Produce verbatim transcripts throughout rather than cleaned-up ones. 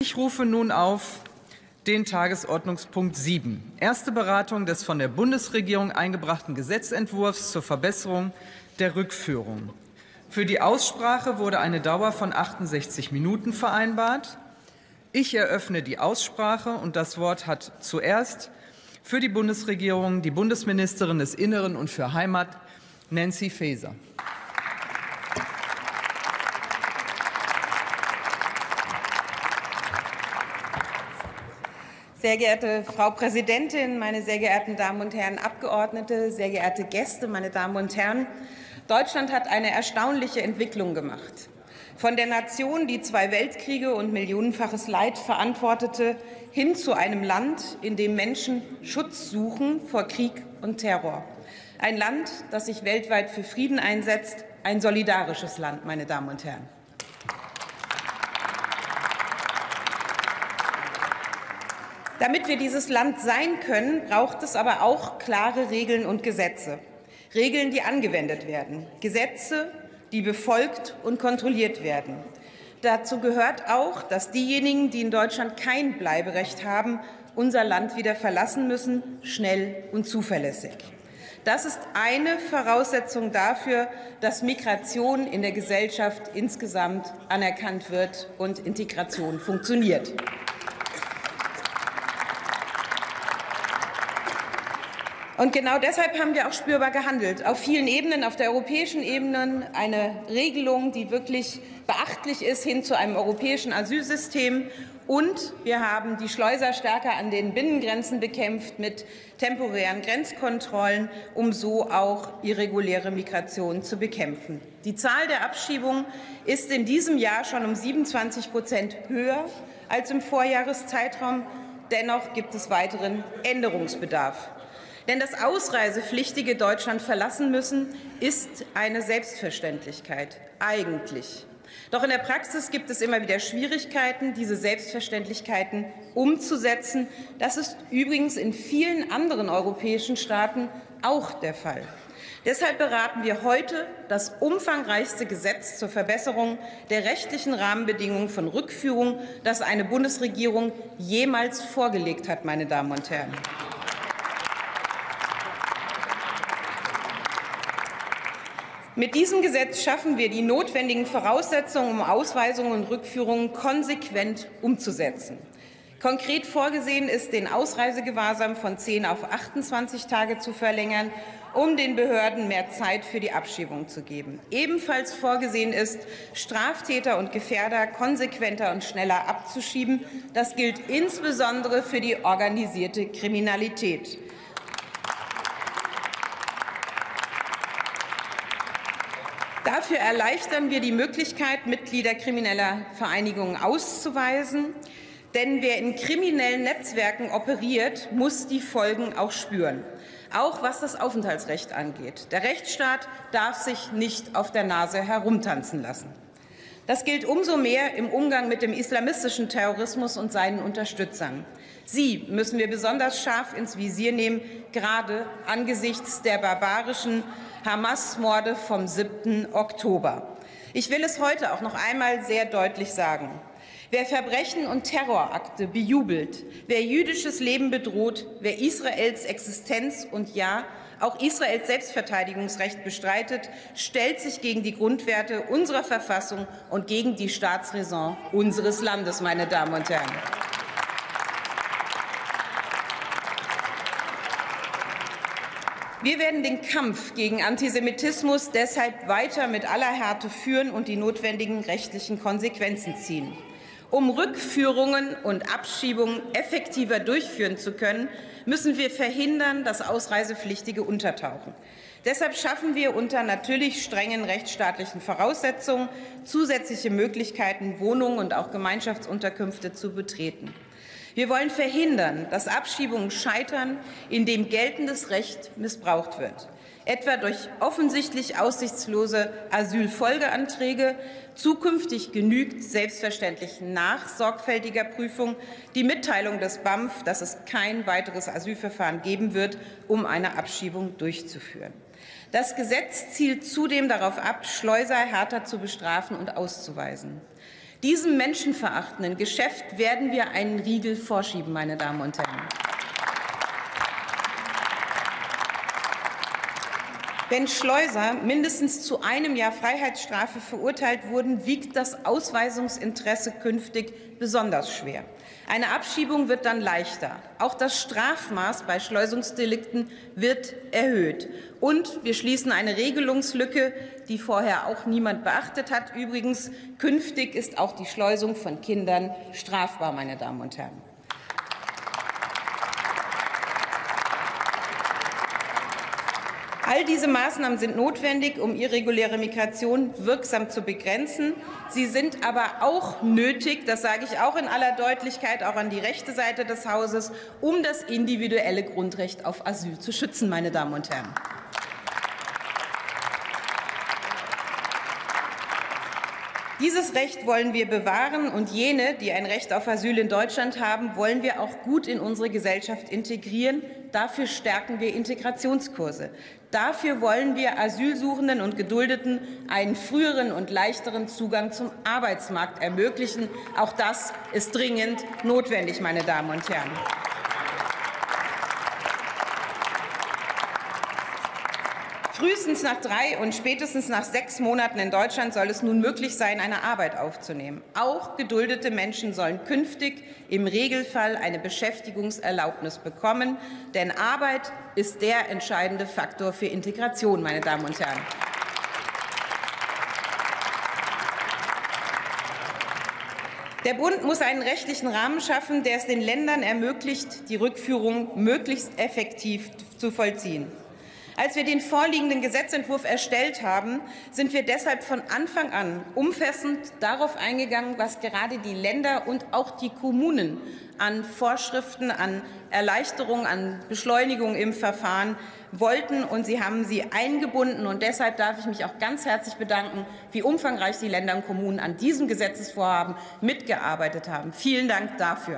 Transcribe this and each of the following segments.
Ich rufe nun auf den Tagesordnungspunkt sieben, erste Beratung des von der Bundesregierung eingebrachten Gesetzentwurfs zur Verbesserung der Rückführung. Für die Aussprache wurde eine Dauer von achtundsechzig Minuten vereinbart. Ich eröffne die Aussprache, und das Wort hat zuerst für die Bundesregierung die Bundesministerin des Inneren und für Heimat, Nancy Faeser. Sehr geehrte Frau Präsidentin, meine sehr geehrten Damen und Herren Abgeordnete, sehr geehrte Gäste, meine Damen und Herren! Deutschland hat eine erstaunliche Entwicklung gemacht. Von der Nation, die zwei Weltkriege und millionenfaches Leid verantwortete, hin zu einem Land, in dem Menschen Schutz suchen vor Krieg und Terror. Ein Land, das sich weltweit für Frieden einsetzt, ein solidarisches Land, meine Damen und Herren. Damit wir dieses Land sein können, braucht es aber auch klare Regeln und Gesetze. Regeln, die angewendet werden. Gesetze, die befolgt und kontrolliert werden. Dazu gehört auch, dass diejenigen, die in Deutschland kein Bleiberecht haben, unser Land wieder verlassen müssen, schnell und zuverlässig. Das ist eine Voraussetzung dafür, dass Migration in der Gesellschaft insgesamt anerkannt wird und Integration funktioniert. Und genau deshalb haben wir auch spürbar gehandelt. Auf vielen Ebenen, auf der europäischen Ebene, eine Regelung, die wirklich beachtlich ist, hin zu einem europäischen Asylsystem. Und wir haben die Schleuser stärker an den Binnengrenzen bekämpft mit temporären Grenzkontrollen, um so auch irreguläre Migration zu bekämpfen. Die Zahl der Abschiebungen ist in diesem Jahr schon um siebenundzwanzig Prozent höher als im Vorjahreszeitraum. Dennoch gibt es weiteren Änderungsbedarf. Denn dass Ausreisepflichtige Deutschland verlassen müssen, ist eine Selbstverständlichkeit, eigentlich. Doch in der Praxis gibt es immer wieder Schwierigkeiten, diese Selbstverständlichkeiten umzusetzen. Das ist übrigens in vielen anderen europäischen Staaten auch der Fall. Deshalb beraten wir heute das umfangreichste Gesetz zur Verbesserung der rechtlichen Rahmenbedingungen von Rückführung, das eine Bundesregierung jemals vorgelegt hat, meine Damen und Herren. Mit diesem Gesetz schaffen wir die notwendigen Voraussetzungen, um Ausweisungen und Rückführungen konsequent umzusetzen. Konkret vorgesehen ist, den Ausreisegewahrsam von zehn auf achtundzwanzig Tage zu verlängern, um den Behörden mehr Zeit für die Abschiebung zu geben. Ebenfalls vorgesehen ist, Straftäter und Gefährder konsequenter und schneller abzuschieben. Das gilt insbesondere für die organisierte Kriminalität. Dafür erleichtern wir die Möglichkeit, Mitglieder krimineller Vereinigungen auszuweisen. Denn wer in kriminellen Netzwerken operiert, muss die Folgen auch spüren, auch was das Aufenthaltsrecht angeht. Der Rechtsstaat darf sich nicht auf der Nase herumtanzen lassen. Das gilt umso mehr im Umgang mit dem islamistischen Terrorismus und seinen Unterstützern. Sie müssen wir besonders scharf ins Visier nehmen, gerade angesichts der barbarischen Hamas-Morde vom siebten Oktober. Ich will es heute auch noch einmal sehr deutlich sagen. Wer Verbrechen und Terrorakte bejubelt, wer jüdisches Leben bedroht, wer Israels Existenz und ja, auch Israels Selbstverteidigungsrecht bestreitet, stellt sich gegen die Grundwerte unserer Verfassung und gegen die Staatsräson unseres Landes, meine Damen und Herren. Wir werden den Kampf gegen Antisemitismus deshalb weiter mit aller Härte führen und die notwendigen rechtlichen Konsequenzen ziehen. Um Rückführungen und Abschiebungen effektiver durchführen zu können, müssen wir verhindern, dass Ausreisepflichtige untertauchen. Deshalb schaffen wir unter natürlich strengen rechtsstaatlichen Voraussetzungen zusätzliche Möglichkeiten, Wohnungen und auch Gemeinschaftsunterkünfte zu betreten. Wir wollen verhindern, dass Abschiebungen scheitern, indem geltendes Recht missbraucht wird, etwa durch offensichtlich aussichtslose Asylfolgeanträge. Zukünftig genügt selbstverständlich nach sorgfältiger Prüfung die Mitteilung des B A M F, dass es kein weiteres Asylverfahren geben wird, um eine Abschiebung durchzuführen. Das Gesetz zielt zudem darauf ab, Schleuser härter zu bestrafen und auszuweisen. Diesem menschenverachtenden Geschäft werden wir einen Riegel vorschieben, meine Damen und Herren. Wenn Schleuser mindestens zu einem Jahr Freiheitsstrafe verurteilt wurden, wiegt das Ausweisungsinteresse künftig besonders schwer. Eine Abschiebung wird dann leichter. Auch das Strafmaß bei Schleusungsdelikten wird erhöht. Und wir schließen eine Regelungslücke, die vorher auch niemand beachtet hat. Übrigens, künftig ist auch die Schleusung von Kindern strafbar, meine Damen und Herren. All diese Maßnahmen sind notwendig, um irreguläre Migration wirksam zu begrenzen. Sie sind aber auch nötig, das sage ich auch in aller Deutlichkeit, auch an die rechte Seite des Hauses, um das individuelle Grundrecht auf Asyl zu schützen, meine Damen und Herren. Dieses Recht wollen wir bewahren, und jene, die ein Recht auf Asyl in Deutschland haben, wollen wir auch gut in unsere Gesellschaft integrieren. Dafür stärken wir Integrationskurse. Dafür wollen wir Asylsuchenden und Geduldeten einen früheren und leichteren Zugang zum Arbeitsmarkt ermöglichen. Auch das ist dringend notwendig, meine Damen und Herren. Frühestens nach drei und spätestens nach sechs Monaten in Deutschland soll es nun möglich sein, eine Arbeit aufzunehmen. Auch geduldete Menschen sollen künftig im Regelfall eine Beschäftigungserlaubnis bekommen, denn Arbeit ist der entscheidende Faktor für Integration, meine Damen und Herren. Der Bund muss einen rechtlichen Rahmen schaffen, der es den Ländern ermöglicht, die Rückführung möglichst effektiv zu vollziehen. Als wir den vorliegenden Gesetzentwurf erstellt haben, sind wir deshalb von Anfang an umfassend darauf eingegangen, was gerade die Länder und auch die Kommunen an Vorschriften, an Erleichterungen, an Beschleunigung im Verfahren wollten, und sie haben sie eingebunden. Und deshalb darf ich mich auch ganz herzlich bedanken, wie umfangreich die Länder und Kommunen an diesem Gesetzesvorhaben mitgearbeitet haben. Vielen Dank dafür.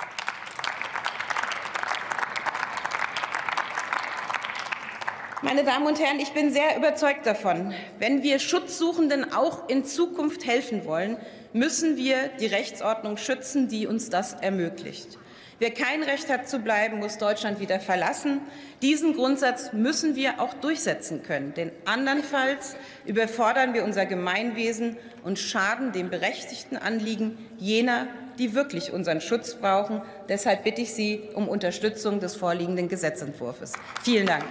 Meine Damen und Herren, ich bin sehr überzeugt davon, wenn wir Schutzsuchenden auch in Zukunft helfen wollen, müssen wir die Rechtsordnung schützen, die uns das ermöglicht. Wer kein Recht hat zu bleiben, muss Deutschland wieder verlassen. Diesen Grundsatz müssen wir auch durchsetzen können, denn andernfalls überfordern wir unser Gemeinwesen und schaden dem berechtigten Anliegen jener, die wirklich unseren Schutz brauchen. Deshalb bitte ich Sie um Unterstützung des vorliegenden Gesetzentwurfs. Vielen Dank.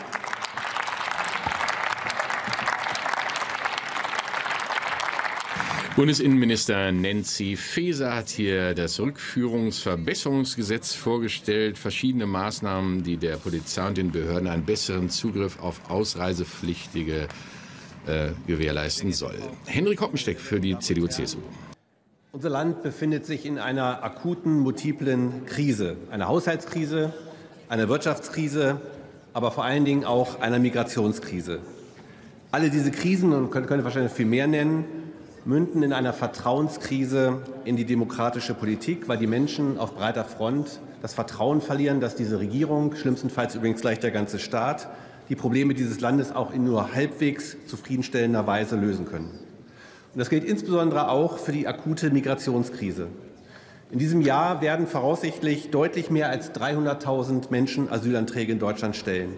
Bundesinnenminister Nancy Faeser hat hier das Rückführungsverbesserungsgesetz vorgestellt. Verschiedene Maßnahmen, die der Polizei und den Behörden einen besseren Zugriff auf Ausreisepflichtige äh, gewährleisten soll. Henrik Hoppensteck für die C D U C S U. Unser Land befindet sich in einer akuten, multiplen Krise. Eine Haushaltskrise, eine Wirtschaftskrise, aber vor allen Dingen auch einer Migrationskrise. Alle diese Krisen, und man könnte wahrscheinlich viel mehr nennen, münden in einer Vertrauenskrise in die demokratische Politik, weil die Menschen auf breiter Front das Vertrauen verlieren, dass diese Regierung, schlimmstenfalls übrigens gleich der ganze Staat, die Probleme dieses Landes auch in nur halbwegs zufriedenstellender Weise lösen können. Und das gilt insbesondere auch für die akute Migrationskrise. In diesem Jahr werden voraussichtlich deutlich mehr als dreihunderttausend Menschen Asylanträge in Deutschland stellen.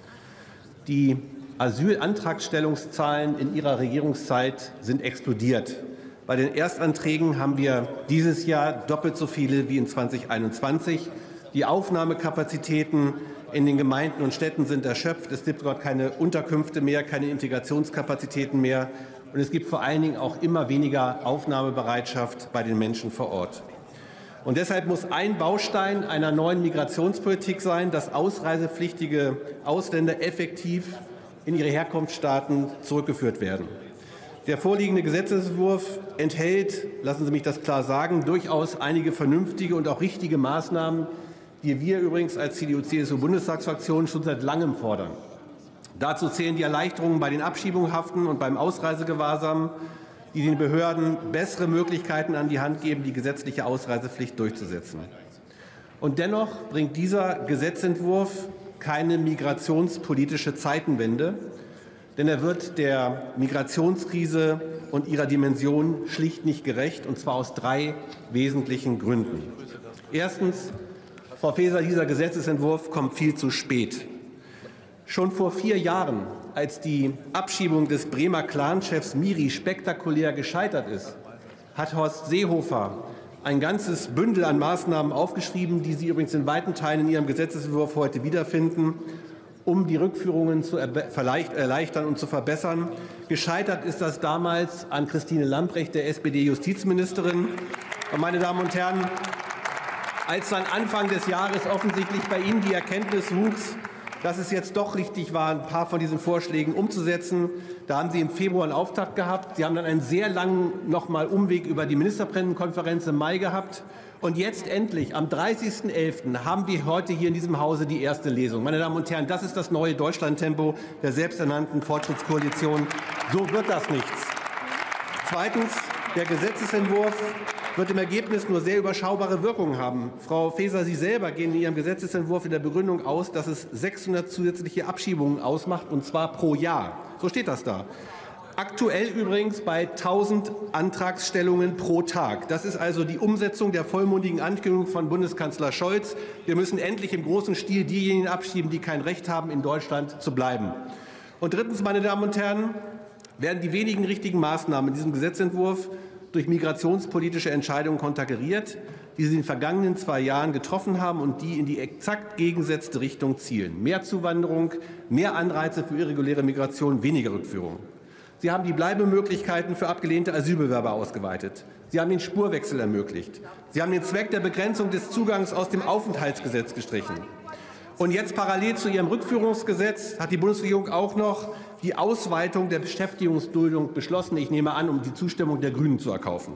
Die Asylantragstellungszahlen in Ihrer Regierungszeit sind explodiert. Bei den Erstanträgen haben wir dieses Jahr doppelt so viele wie in zweitausendeinundzwanzig. Die Aufnahmekapazitäten in den Gemeinden und Städten sind erschöpft. Es gibt dort keine Unterkünfte mehr, keine Integrationskapazitäten mehr. Und es gibt vor allen Dingen auch immer weniger Aufnahmebereitschaft bei den Menschen vor Ort. Und deshalb muss ein Baustein einer neuen Migrationspolitik sein, dass ausreisepflichtige Ausländer effektiv in ihre Herkunftsstaaten zurückgeführt werden. Der vorliegende Gesetzentwurf enthält, lassen Sie mich das klar sagen, durchaus einige vernünftige und auch richtige Maßnahmen, die wir übrigens als C D U C S U-Bundestagsfraktion schon seit langem fordern. Dazu zählen die Erleichterungen bei den Abschiebungshaften und beim Ausreisegewahrsam, die den Behörden bessere Möglichkeiten an die Hand geben, die gesetzliche Ausreisepflicht durchzusetzen. Und dennoch bringt dieser Gesetzentwurf keine migrationspolitische Zeitenwende, denn er wird der Migrationskrise und ihrer Dimension schlicht nicht gerecht, und zwar aus drei wesentlichen Gründen. Erstens, Frau Faeser, dieser Gesetzentwurf kommt viel zu spät. Schon vor vier Jahren, als die Abschiebung des Bremer Clanchefs Miri spektakulär gescheitert ist, hat Horst Seehofer ein ganzes Bündel an Maßnahmen aufgeschrieben, die Sie übrigens in weiten Teilen in Ihrem Gesetzentwurf heute wiederfinden, um die Rückführungen zu erleichtern und zu verbessern. Gescheitert ist das damals an Christine Lambrecht, der S P D-Justizministerin. Und meine Damen und Herren, als dann Anfang des Jahres offensichtlich bei Ihnen die Erkenntnis wuchs, dass es jetzt doch richtig war, ein paar von diesen Vorschlägen umzusetzen. Da haben Sie im Februar einen Auftakt gehabt. Sie haben dann einen sehr langen noch mal Umweg über die Ministerpräsidentenkonferenz im Mai gehabt. Und jetzt endlich, am dreißigsten elften haben wir heute hier in diesem Hause die erste Lesung. Meine Damen und Herren, das ist das neue Deutschlandtempo der selbsternannten Fortschrittskoalition. So wird das nichts. Zweitens, der Gesetzentwurf wird im Ergebnis nur sehr überschaubare Wirkungen haben. Frau Faeser, Sie selber gehen in Ihrem Gesetzentwurf in der Begründung aus, dass es sechshundert zusätzliche Abschiebungen ausmacht, und zwar pro Jahr. So steht das da. Aktuell übrigens bei tausend Antragsstellungen pro Tag. Das ist also die Umsetzung der vollmundigen Ankündigung von Bundeskanzler Scholz. Wir müssen endlich im großen Stil diejenigen abschieben, die kein Recht haben, in Deutschland zu bleiben. Und drittens, meine Damen und Herren, werden die wenigen richtigen Maßnahmen in diesem Gesetzentwurf durch migrationspolitische Entscheidungen konterkariert, die Sie in den vergangenen zwei Jahren getroffen haben und die in die exakt gegengesetzte Richtung zielen. Mehr Zuwanderung, mehr Anreize für irreguläre Migration, weniger Rückführung. Sie haben die Bleibemöglichkeiten für abgelehnte Asylbewerber ausgeweitet. Sie haben den Spurwechsel ermöglicht. Sie haben den Zweck der Begrenzung des Zugangs aus dem Aufenthaltsgesetz gestrichen. Und jetzt parallel zu Ihrem Rückführungsgesetz hat die Bundesregierung auch noch die Ausweitung der Beschäftigungsduldung beschlossen, ich nehme an, um die Zustimmung der Grünen zu erkaufen.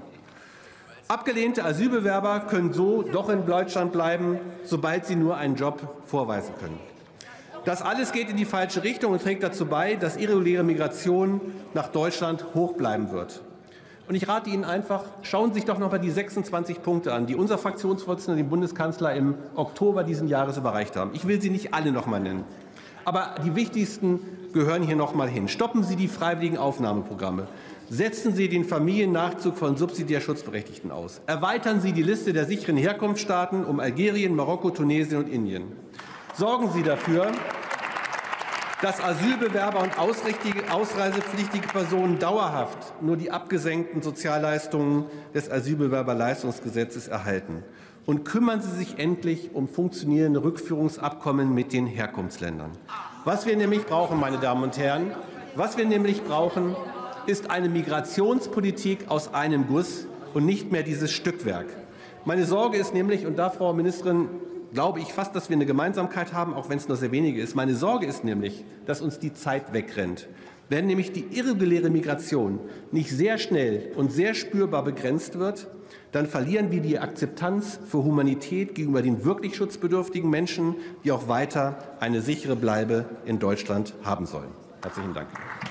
Abgelehnte Asylbewerber können so doch in Deutschland bleiben, sobald sie nur einen Job vorweisen können. Das alles geht in die falsche Richtung und trägt dazu bei, dass irreguläre Migration nach Deutschland hoch bleiben wird. Und ich rate Ihnen einfach, schauen Sie sich doch noch mal die sechsundzwanzig Punkte an, die unser Fraktionsvorsitzender dem Bundeskanzler im Oktober diesen Jahres überreicht haben. Ich will sie nicht alle noch mal nennen. Aber die wichtigsten gehören hier noch mal hin. Stoppen Sie die freiwilligen Aufnahmeprogramme. Setzen Sie den Familiennachzug von subsidiär Schutzberechtigten aus. Erweitern Sie die Liste der sicheren Herkunftsstaaten um Algerien, Marokko, Tunesien und Indien. Sorgen Sie dafür, dass Asylbewerber und ausreisepflichtige Personen dauerhaft nur die abgesenkten Sozialleistungen des Asylbewerberleistungsgesetzes erhalten. Und kümmern Sie sich endlich um funktionierende Rückführungsabkommen mit den Herkunftsländern. Was wir nämlich brauchen, meine Damen und Herren, was wir nämlich brauchen, ist eine Migrationspolitik aus einem Guss und nicht mehr dieses Stückwerk. Meine Sorge ist nämlich, und da, Frau Ministerin, glaube ich fast, dass wir eine Gemeinsamkeit haben, auch wenn es nur sehr wenige ist. Meine Sorge ist nämlich, dass uns die Zeit wegrennt. Wenn nämlich die irreguläre Migration nicht sehr schnell und sehr spürbar begrenzt wird, dann verlieren wir die Akzeptanz für Humanität gegenüber den wirklich schutzbedürftigen Menschen, die auch weiter eine sichere Bleibe in Deutschland haben sollen. Herzlichen Dank.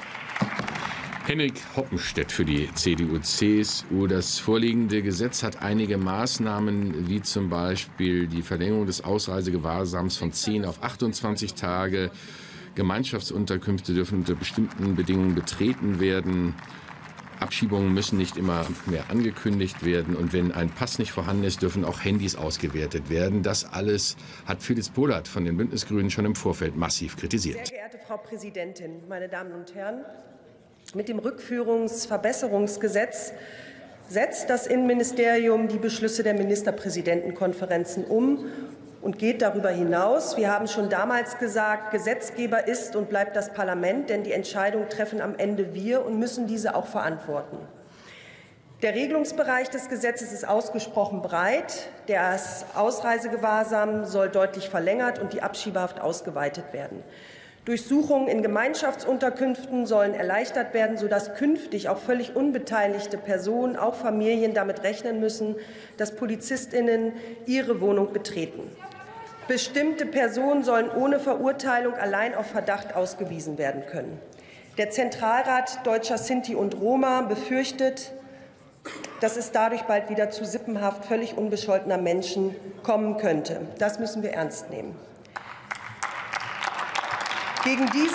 Henrik Hoppenstedt für die C D U C S U. Das vorliegende Gesetz hat einige Maßnahmen, wie zum Beispiel die Verlängerung des Ausreisegewahrsams von zehn auf achtundzwanzig Tage. Gemeinschaftsunterkünfte dürfen unter bestimmten Bedingungen betreten werden. Abschiebungen müssen nicht immer mehr angekündigt werden. Und wenn ein Pass nicht vorhanden ist, dürfen auch Handys ausgewertet werden. Das alles hat Phyllis Pohlert von den Bündnisgrünen schon im Vorfeld massiv kritisiert. Sehr geehrte Frau Präsidentin, meine Damen und Herren! Mit dem Rückführungsverbesserungsgesetz setzt das Innenministerium die Beschlüsse der Ministerpräsidentenkonferenzen um und geht darüber hinaus. Wir haben schon damals gesagt, Gesetzgeber ist und bleibt das Parlament, denn die Entscheidung treffen am Ende wir und müssen diese auch verantworten. Der Regelungsbereich des Gesetzes ist ausgesprochen breit. Das Ausreisegewahrsam soll deutlich verlängert und die Abschiebehaft ausgeweitet werden. Durchsuchungen in Gemeinschaftsunterkünften sollen erleichtert werden, sodass künftig auch völlig unbeteiligte Personen, auch Familien, damit rechnen müssen, dass PolizistInnen ihre Wohnung betreten. Bestimmte Personen sollen ohne Verurteilung allein auf Verdacht ausgewiesen werden können. Der Zentralrat Deutscher Sinti und Roma befürchtet, dass es dadurch bald wieder zu Sippenhaft völlig unbescholtener Menschen kommen könnte. Das müssen wir ernst nehmen. Gegen diese Maßnahmen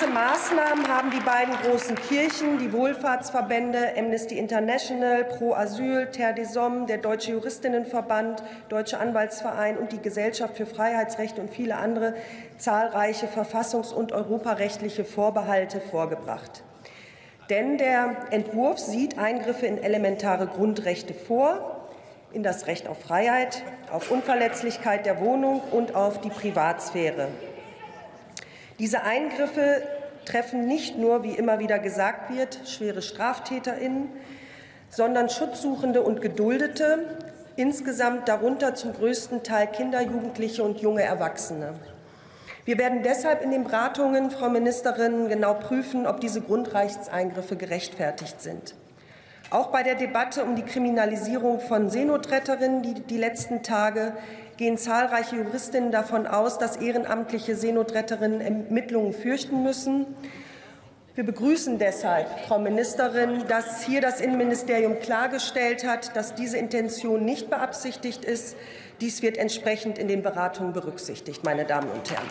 Maßnahmen haben die beiden großen Kirchen, die Wohlfahrtsverbände Amnesty International, Pro Asyl, Terre des Hommes, der Deutsche Juristinnenverband, Deutsche Anwaltsverein und die Gesellschaft für Freiheitsrechte und viele andere zahlreiche verfassungs- und europarechtliche Vorbehalte vorgebracht. Denn der Entwurf sieht Eingriffe in elementare Grundrechte vor, in das Recht auf Freiheit, auf Unverletzlichkeit der Wohnung und auf die Privatsphäre. Diese Eingriffe treffen nicht nur, wie immer wieder gesagt wird, schwere StraftäterInnen, sondern Schutzsuchende und Geduldete, insgesamt darunter zum größten Teil Kinder, Jugendliche und junge Erwachsene. Wir werden deshalb in den Beratungen, Frau Ministerin, genau prüfen, ob diese Grundrechtseingriffe gerechtfertigt sind. Auch bei der Debatte um die Kriminalisierung von Seenotretterinnen die, die letzten Tage gehen zahlreiche Juristinnen davon aus, dass ehrenamtliche Seenotretterinnen Ermittlungen fürchten müssen. Wir begrüßen deshalb, Frau Ministerin, dass hier das Innenministerium klargestellt hat, dass diese Intention nicht beabsichtigt ist. Dies wird entsprechend in den Beratungen berücksichtigt, meine Damen und Herren.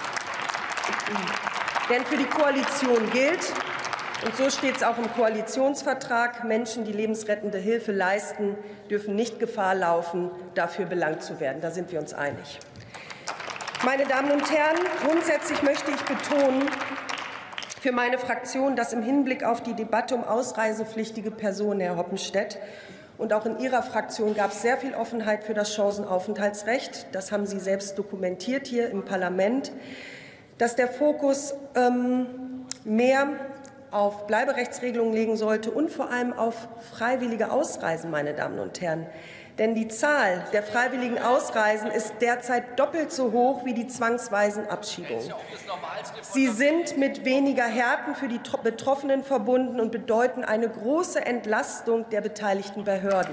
Denn für die Koalition gilt, und so steht es auch im Koalitionsvertrag, Menschen, die lebensrettende Hilfe leisten, dürfen nicht Gefahr laufen, dafür belangt zu werden. Da sind wir uns einig. Meine Damen und Herren, grundsätzlich möchte ich betonen, für meine Fraktion, dass im Hinblick auf die Debatte um ausreisepflichtige Personen, Herr Hoppenstedt, und auch in Ihrer Fraktion gab es sehr viel Offenheit für das Chancenaufenthaltsrecht. Das haben Sie selbst dokumentiert hier im Parlament, dass der Fokus ähm, mehr auf Bleiberechtsregelungen legen sollte und vor allem auf freiwillige Ausreisen, meine Damen und Herren. Denn die Zahl der freiwilligen Ausreisen ist derzeit doppelt so hoch wie die zwangsweisen Abschiebungen. Sie sind mit weniger Härten für die Betroffenen verbunden und bedeuten eine große Entlastung der beteiligten Behörden.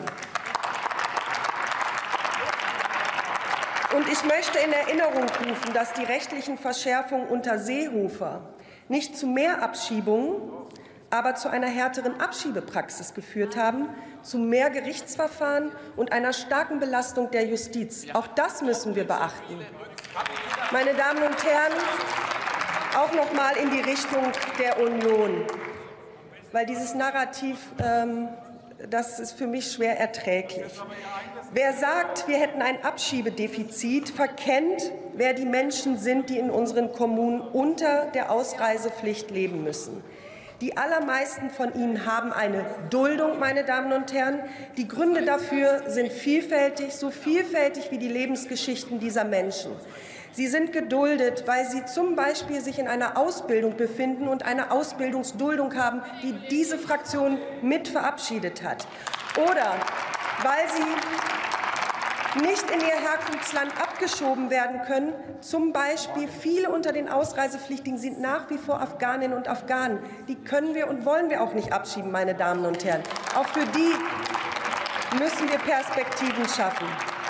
Und ich möchte in Erinnerung rufen, dass die rechtlichen Verschärfungen unter Seehofer nicht zu mehr Abschiebungen, aber zu einer härteren Abschiebepraxis geführt haben, zu mehr Gerichtsverfahren und einer starken Belastung der Justiz. Auch das müssen wir beachten. Meine Damen und Herren, auch noch mal in die Richtung der Union, weil dieses Narrativ, ähm, das ist für mich schwer erträglich. Wer sagt, wir hätten ein Abschiebedefizit, verkennt, wer die Menschen sind, die in unseren Kommunen unter der Ausreisepflicht leben müssen. Die allermeisten von ihnen haben eine Duldung, meine Damen und Herren. Die Gründe dafür sind vielfältig, so vielfältig wie die Lebensgeschichten dieser Menschen. Sie sind geduldet, weil sie zum Beispiel sich in einer Ausbildung befinden und eine Ausbildungsduldung haben, die diese Fraktion mit verabschiedet hat. Oder weil sie nicht in ihr Herkunftsland abgeschoben werden können. Zum Beispiel viele unter den Ausreisepflichtigen sind nach wie vor Afghaninnen und Afghanen. Die können wir und wollen wir auch nicht abschieben, meine Damen und Herren. Auch für die müssen wir Perspektiven schaffen.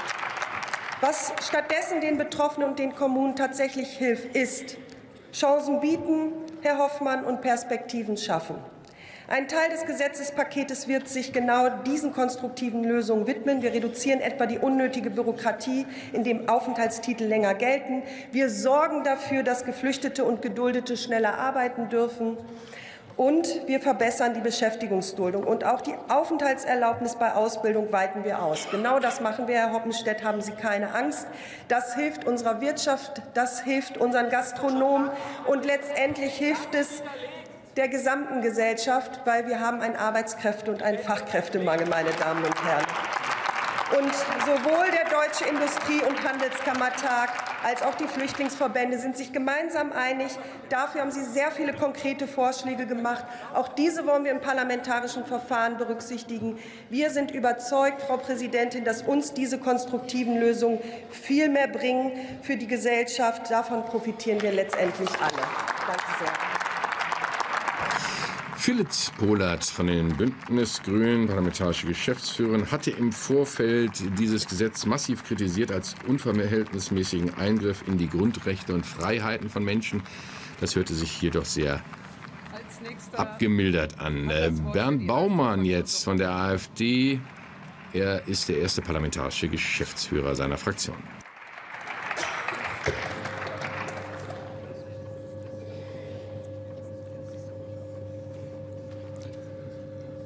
Was stattdessen den Betroffenen und den Kommunen tatsächlich hilft, ist Chancen bieten, Herr Hoffmann, und Perspektiven schaffen. Ein Teil des Gesetzespaketes wird sich genau diesen konstruktiven Lösungen widmen. Wir reduzieren etwa die unnötige Bürokratie, indem Aufenthaltstitel länger gelten. Wir sorgen dafür, dass Geflüchtete und Geduldete schneller arbeiten dürfen. Und wir verbessern die Beschäftigungsduldung. Und auch die Aufenthaltserlaubnis bei Ausbildung weiten wir aus. Genau das machen wir, Herr Hoppenstedt, haben Sie keine Angst. Das hilft unserer Wirtschaft, das hilft unseren Gastronomen und letztendlich hilft es der gesamten Gesellschaft, weil wir haben einen Arbeitskräfte- und einen Fachkräftemangel, meine Damen und Herren. Und sowohl der Deutsche Industrie- und Handelskammertag als auch die Flüchtlingsverbände sind sich gemeinsam einig. Dafür haben sie sehr viele konkrete Vorschläge gemacht. Auch diese wollen wir im parlamentarischen Verfahren berücksichtigen. Wir sind überzeugt, Frau Präsidentin, dass uns diese konstruktiven Lösungen viel mehr bringen für die Gesellschaft. Davon profitieren wir letztendlich alle. Danke sehr. Philipp Pohlert von den Bündnisgrünen, parlamentarische Geschäftsführerin, hatte im Vorfeld dieses Gesetz massiv kritisiert als unverhältnismäßigen Eingriff in die Grundrechte und Freiheiten von Menschen. Das hörte sich hier doch sehr abgemildert an. Bernd Baumann jetzt von der AfD. Er ist der erste parlamentarische Geschäftsführer seiner Fraktion.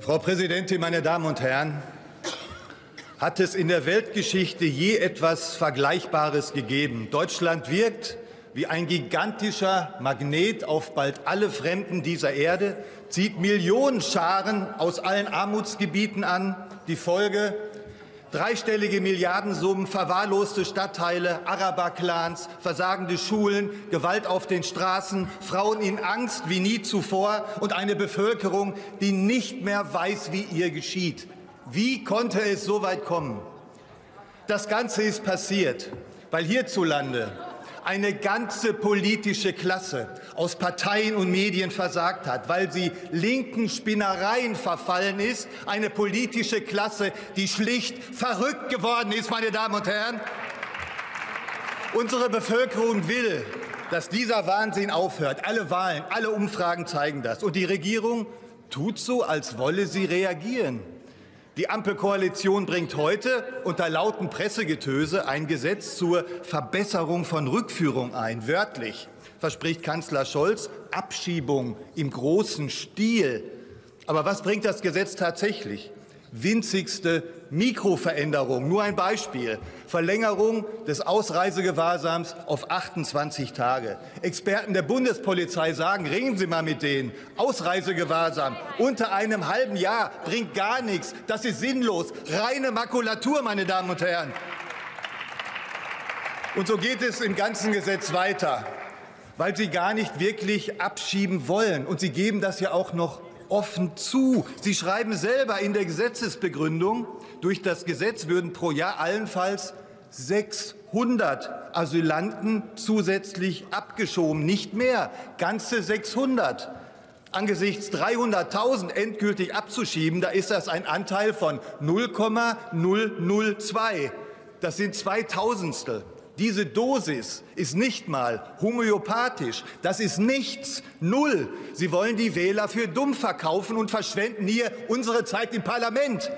Frau Präsidentin, meine Damen und Herren! Hat es in der Weltgeschichte je etwas Vergleichbares gegeben? Deutschland wirkt wie ein gigantischer Magnet auf bald alle Fremden dieser Erde, zieht Millionenscharen aus allen Armutsgebieten an. Die Folge: dreistellige Milliardensummen, verwahrloste Stadtteile, Araberclans, versagende Schulen, Gewalt auf den Straßen, Frauen in Angst wie nie zuvor und eine Bevölkerung, die nicht mehr weiß, wie ihr geschieht. Wie konnte es so weit kommen? Das Ganze ist passiert, weil hierzulande eine ganze politische Klasse aus Parteien und Medien versagt hat, weil sie linken Spinnereien verfallen ist, eine politische Klasse, die schlicht verrückt geworden ist, meine Damen und Herren. Unsere Bevölkerung will, dass dieser Wahnsinn aufhört. Alle Wahlen, alle Umfragen zeigen das. Und die Regierung tut so, als wolle sie reagieren. Die Ampelkoalition bringt heute unter lautem Pressegetöse ein Gesetz zur Verbesserung von Rückführung ein. Wörtlich verspricht Kanzler Scholz Abschiebung im großen Stil. Aber was bringt das Gesetz tatsächlich? Winzigste Mikroveränderung. Nur ein Beispiel: Verlängerung des Ausreisegewahrsams auf achtundzwanzig Tage. Experten der Bundespolizei sagen, reden Sie mal mit denen, Ausreisegewahrsam unter einem halben Jahr bringt gar nichts. Das ist sinnlos. Reine Makulatur, meine Damen und Herren. Und so geht es im ganzen Gesetz weiter, weil Sie gar nicht wirklich abschieben wollen. Und Sie geben das ja auch noch offen zu. Sie schreiben selber in der Gesetzesbegründung, durch das Gesetz würden pro Jahr allenfalls sechshundert Asylanten zusätzlich abgeschoben, nicht mehr, ganze sechshundert. Angesichts dreihunderttausend endgültig abzuschieben, da ist das ein Anteil von null Komma null null zwei. Das sind zwei Tausendstel. Diese Dosis ist nicht mal homöopathisch. Das ist nichts, null. Sie wollen die Wähler für dumm verkaufen und verschwenden hier unsere Zeit im Parlament.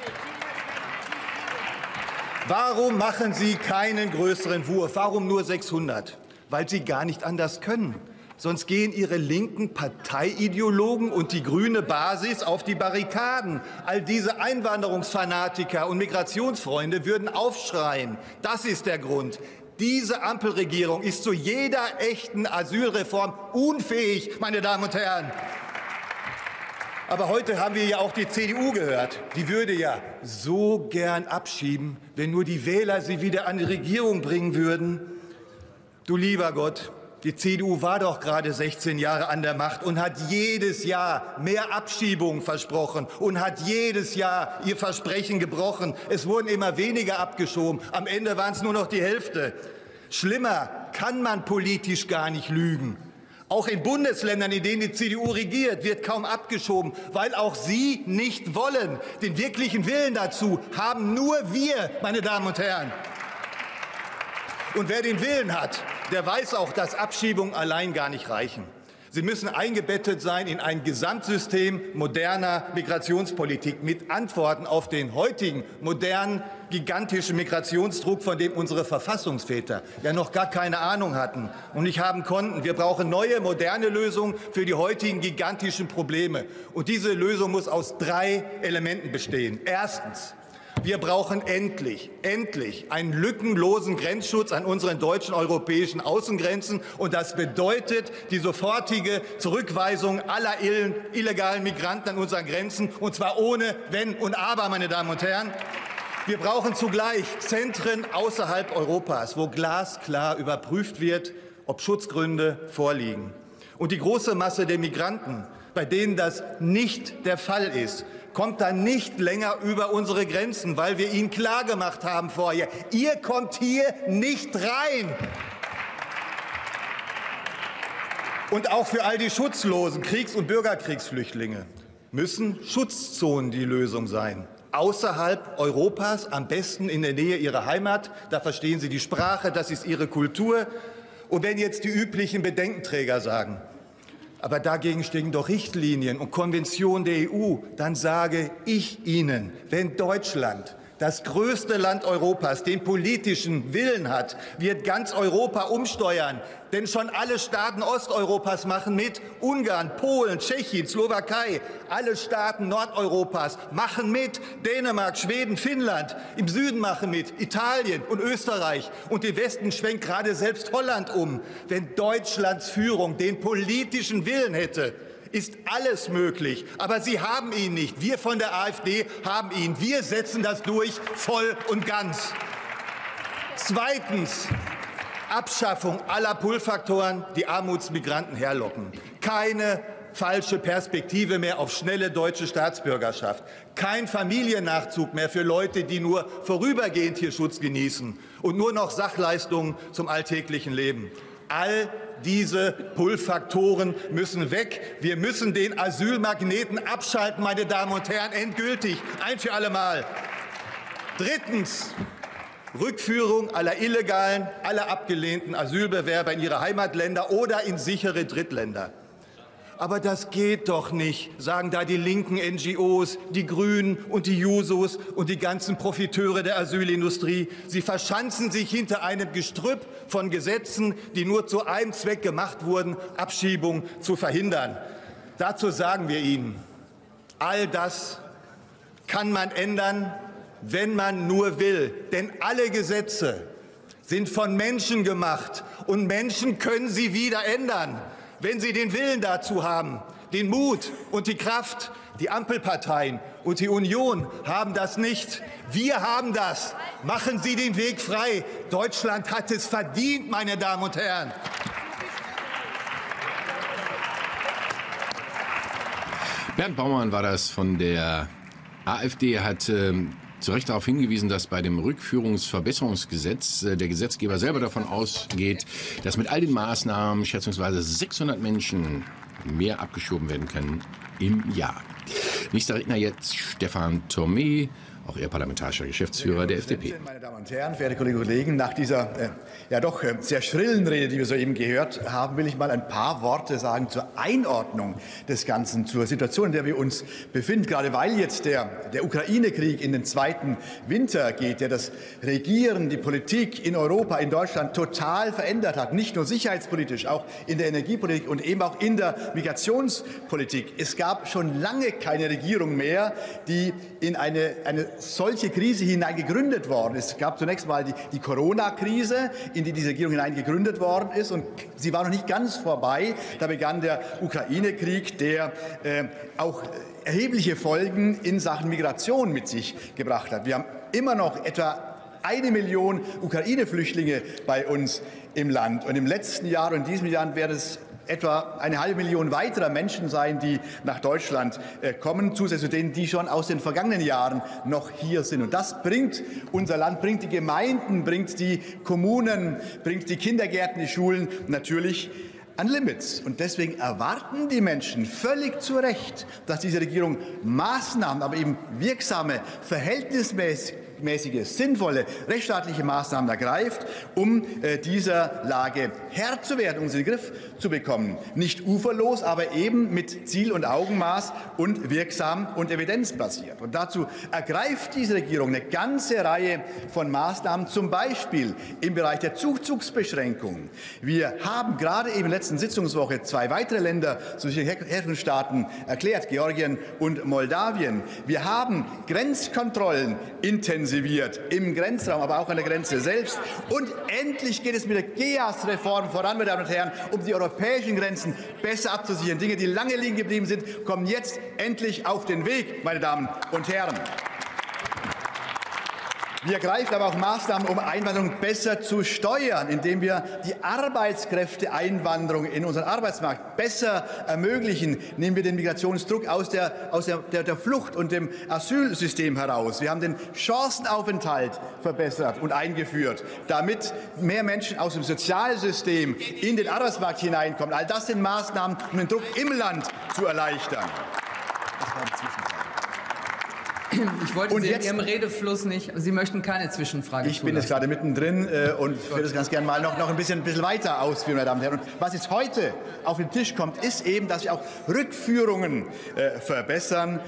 Warum machen Sie keinen größeren Wurf? Warum nur sechshundert? Weil Sie gar nicht anders können. Sonst gehen Ihre linken Parteiideologen und die grüne Basis auf die Barrikaden. All diese Einwanderungsfanatiker und Migrationsfreunde würden aufschreien. Das ist der Grund. Diese Ampelregierung ist zu jeder echten Asylreform unfähig, meine Damen und Herren. Aber heute haben wir ja auch die C D U gehört. Die würde ja so gern abschieben, wenn nur die Wähler sie wieder an die Regierung bringen würden. Du lieber Gott, die C D U war doch gerade sechzehn Jahre an der Macht und hat jedes Jahr mehr Abschiebungen versprochen und hat jedes Jahr ihr Versprechen gebrochen. Es wurden immer weniger abgeschoben. Am Ende waren es nur noch die Hälfte. Schlimmer kann man politisch gar nicht lügen. Auch in Bundesländern, in denen die C D U regiert, wird kaum abgeschoben, weil auch Sie nicht wollen. Den wirklichen Willen dazu haben nur wir, meine Damen und Herren. Und wer den Willen hat, der weiß auch, dass Abschiebungen allein gar nicht reichen. Sie müssen eingebettet sein in ein Gesamtsystem moderner Migrationspolitik mit Antworten auf den heutigen modernen, gigantischen Migrationsdruck, von dem unsere Verfassungsväter ja noch gar keine Ahnung hatten und nicht haben konnten. Wir brauchen neue, moderne Lösungen für die heutigen gigantischen Probleme. Und diese Lösung muss aus drei Elementen bestehen. Erstens: Wir brauchen endlich, endlich einen lückenlosen Grenzschutz an unseren deutschen europäischen Außengrenzen. Und das bedeutet die sofortige Zurückweisung aller illegalen Migranten an unseren Grenzen, und zwar ohne Wenn und Aber, meine Damen und Herren. Wir brauchen zugleich Zentren außerhalb Europas, wo glasklar überprüft wird, ob Schutzgründe vorliegen. Und die große Masse der Migranten, bei denen das nicht der Fall ist, kommt dann nicht länger über unsere Grenzen, weil wir ihnen klargemacht haben vorher, ihr kommt hier nicht rein. Und auch für all die schutzlosen Kriegs- und Bürgerkriegsflüchtlinge müssen Schutzzonen die Lösung sein. Außerhalb Europas, am besten in der Nähe ihrer Heimat. Da verstehen sie die Sprache, das ist ihre Kultur. Und wenn jetzt die üblichen Bedenkenträger sagen, aber dagegen stehen doch Richtlinien und Konventionen der E U, dann sage ich Ihnen, wenn Deutschland das größte Land Europas, den politischen Willen hat, wird ganz Europa umsteuern. Denn schon alle Staaten Osteuropas machen mit. Ungarn, Polen, Tschechien, Slowakei, alle Staaten Nordeuropas machen mit. Dänemark, Schweden, Finnland im Süden machen mit. Italien und Österreich. Und im Westen schwenkt gerade selbst Holland um. Wenn Deutschlands Führung den politischen Willen hätte, ist alles möglich. Aber Sie haben ihn nicht. Wir von der AfD haben ihn. Wir setzen das durch, voll und ganz. Zweitens. Abschaffung aller Pull-Faktoren, die Armutsmigranten herlocken. Keine falsche Perspektive mehr auf schnelle deutsche Staatsbürgerschaft. Kein Familiennachzug mehr für Leute, die nur vorübergehend hier Schutz genießen. Und nur noch Sachleistungen zum alltäglichen Leben. All diese Pull-Faktoren müssen weg. Wir müssen den Asylmagneten abschalten, meine Damen und Herren, endgültig, ein für alle Mal. Drittens. Rückführung aller illegalen, aller abgelehnten Asylbewerber in ihre Heimatländer oder in sichere Drittländer. Aber das geht doch nicht, sagen da die linken N G Os, die Grünen und die Jusos und die ganzen Profiteure der Asylindustrie. Sie verschanzen sich hinter einem Gestrüpp von Gesetzen, die nur zu einem Zweck gemacht wurden, Abschiebung zu verhindern. Dazu sagen wir Ihnen, all das kann man ändern, wenn man nur will. Denn alle Gesetze sind von Menschen gemacht und Menschen können sie wieder ändern, wenn sie den Willen dazu haben, den Mut und die Kraft. Die Ampelparteien und die Union haben das nicht. Wir haben das. Machen Sie den Weg frei. Deutschland hat es verdient, meine Damen und Herren. Bernd Baumann war das von der AfD. Er hat ähm zu Recht darauf hingewiesen, dass bei dem Rückführungsverbesserungsgesetz der Gesetzgeber selber davon ausgeht, dass mit all den Maßnahmen schätzungsweise sechshundert Menschen mehr abgeschoben werden können im Jahr. Nächster Redner jetzt Stefan Thormet, auch er parlamentarischer Geschäftsführer der F D P. Meine Damen und Herren, verehrte Kolleginnen und Kollegen, nach dieser äh, ja doch äh, sehr schrillen Rede, die wir soeben gehört haben, will ich mal ein paar Worte sagen zur Einordnung des Ganzen, zur Situation, in der wir uns befinden. Gerade weil jetzt der, der Ukraine-Krieg in den zweiten Winter geht, der das Regieren, die Politik in Europa, in Deutschland total verändert hat. Nicht nur sicherheitspolitisch, auch in der Energiepolitik und eben auch in der Migrationspolitik. Es gab schon lange keine Regierung mehr, die in eine, eine solche Krise hineingegründet worden ist. Es gab zunächst mal die, die Corona-Krise, in die diese Regierung hineingegründet worden ist. Und sie war noch nicht ganz vorbei. Da begann der Ukraine-Krieg, der äh, auch erhebliche Folgen in Sachen Migration mit sich gebracht hat. Wir haben immer noch etwa eine Million Ukraine-Flüchtlinge bei uns im Land. Und im letzten Jahr und in diesem Jahr werden es etwa eine halbe Million weiterer Menschen sein, die nach Deutschland äh, kommen, zusätzlich zu denen, die schon aus den vergangenen Jahren noch hier sind. Und das bringt unser Land, bringt die Gemeinden, bringt die Kommunen, bringt die Kindergärten, die Schulen natürlich an Limits. Und deswegen erwarten die Menschen völlig zu Recht, dass diese Regierung Maßnahmen, aber eben wirksame, verhältnismäßig mäßige, sinnvolle rechtsstaatliche Maßnahmen ergreift, um äh, dieser Lage Herr zu werden, um sie in den Griff zu bekommen. Nicht uferlos, aber eben mit Ziel und Augenmaß und wirksam und evidenzbasiert. Und dazu ergreift diese Regierung eine ganze Reihe von Maßnahmen, zum Beispiel im Bereich der Zuzugsbeschränkungen. Wir haben gerade eben in der letzten Sitzungswoche zwei weitere Länder zu Herkunftsstaaten erklärt, Georgien und Moldawien. Wir haben Grenzkontrollen intensiviert im Grenzraum, aber auch an der Grenze selbst. Und endlich geht es mit der G E A S-Reform voran, meine Damen und Herren, um die europäischen Grenzen besser abzusichern. Dinge, die lange liegen geblieben sind, kommen jetzt endlich auf den Weg, meine Damen und Herren. Wir ergreifen aber auch Maßnahmen, um Einwanderung besser zu steuern, indem wir die Arbeitskräfteeinwanderung in unseren Arbeitsmarkt besser ermöglichen. Nehmen wir den Migrationsdruck aus der, aus der, der, der Flucht und dem Asylsystem heraus. Wir haben den Chancenaufenthalt verbessert und eingeführt, damit mehr Menschen aus dem Sozialsystem in den Arbeitsmarkt hineinkommen. All das sind Maßnahmen, um den Druck im Land zu erleichtern. Das war die Zwischenfrage. Ich wollte und Sie jetzt, in Ihrem Redefluss nicht. Sie möchten keine Zwischenfrage Ich bin jetzt gerade mittendrin äh, und würde das ganz gerne mal noch, noch ein, bisschen, ein bisschen weiter ausführen, meine Damen und Herren. Und was jetzt heute auf den Tisch kommt, ist eben, dass wir auch Rückführungen äh, verbessern.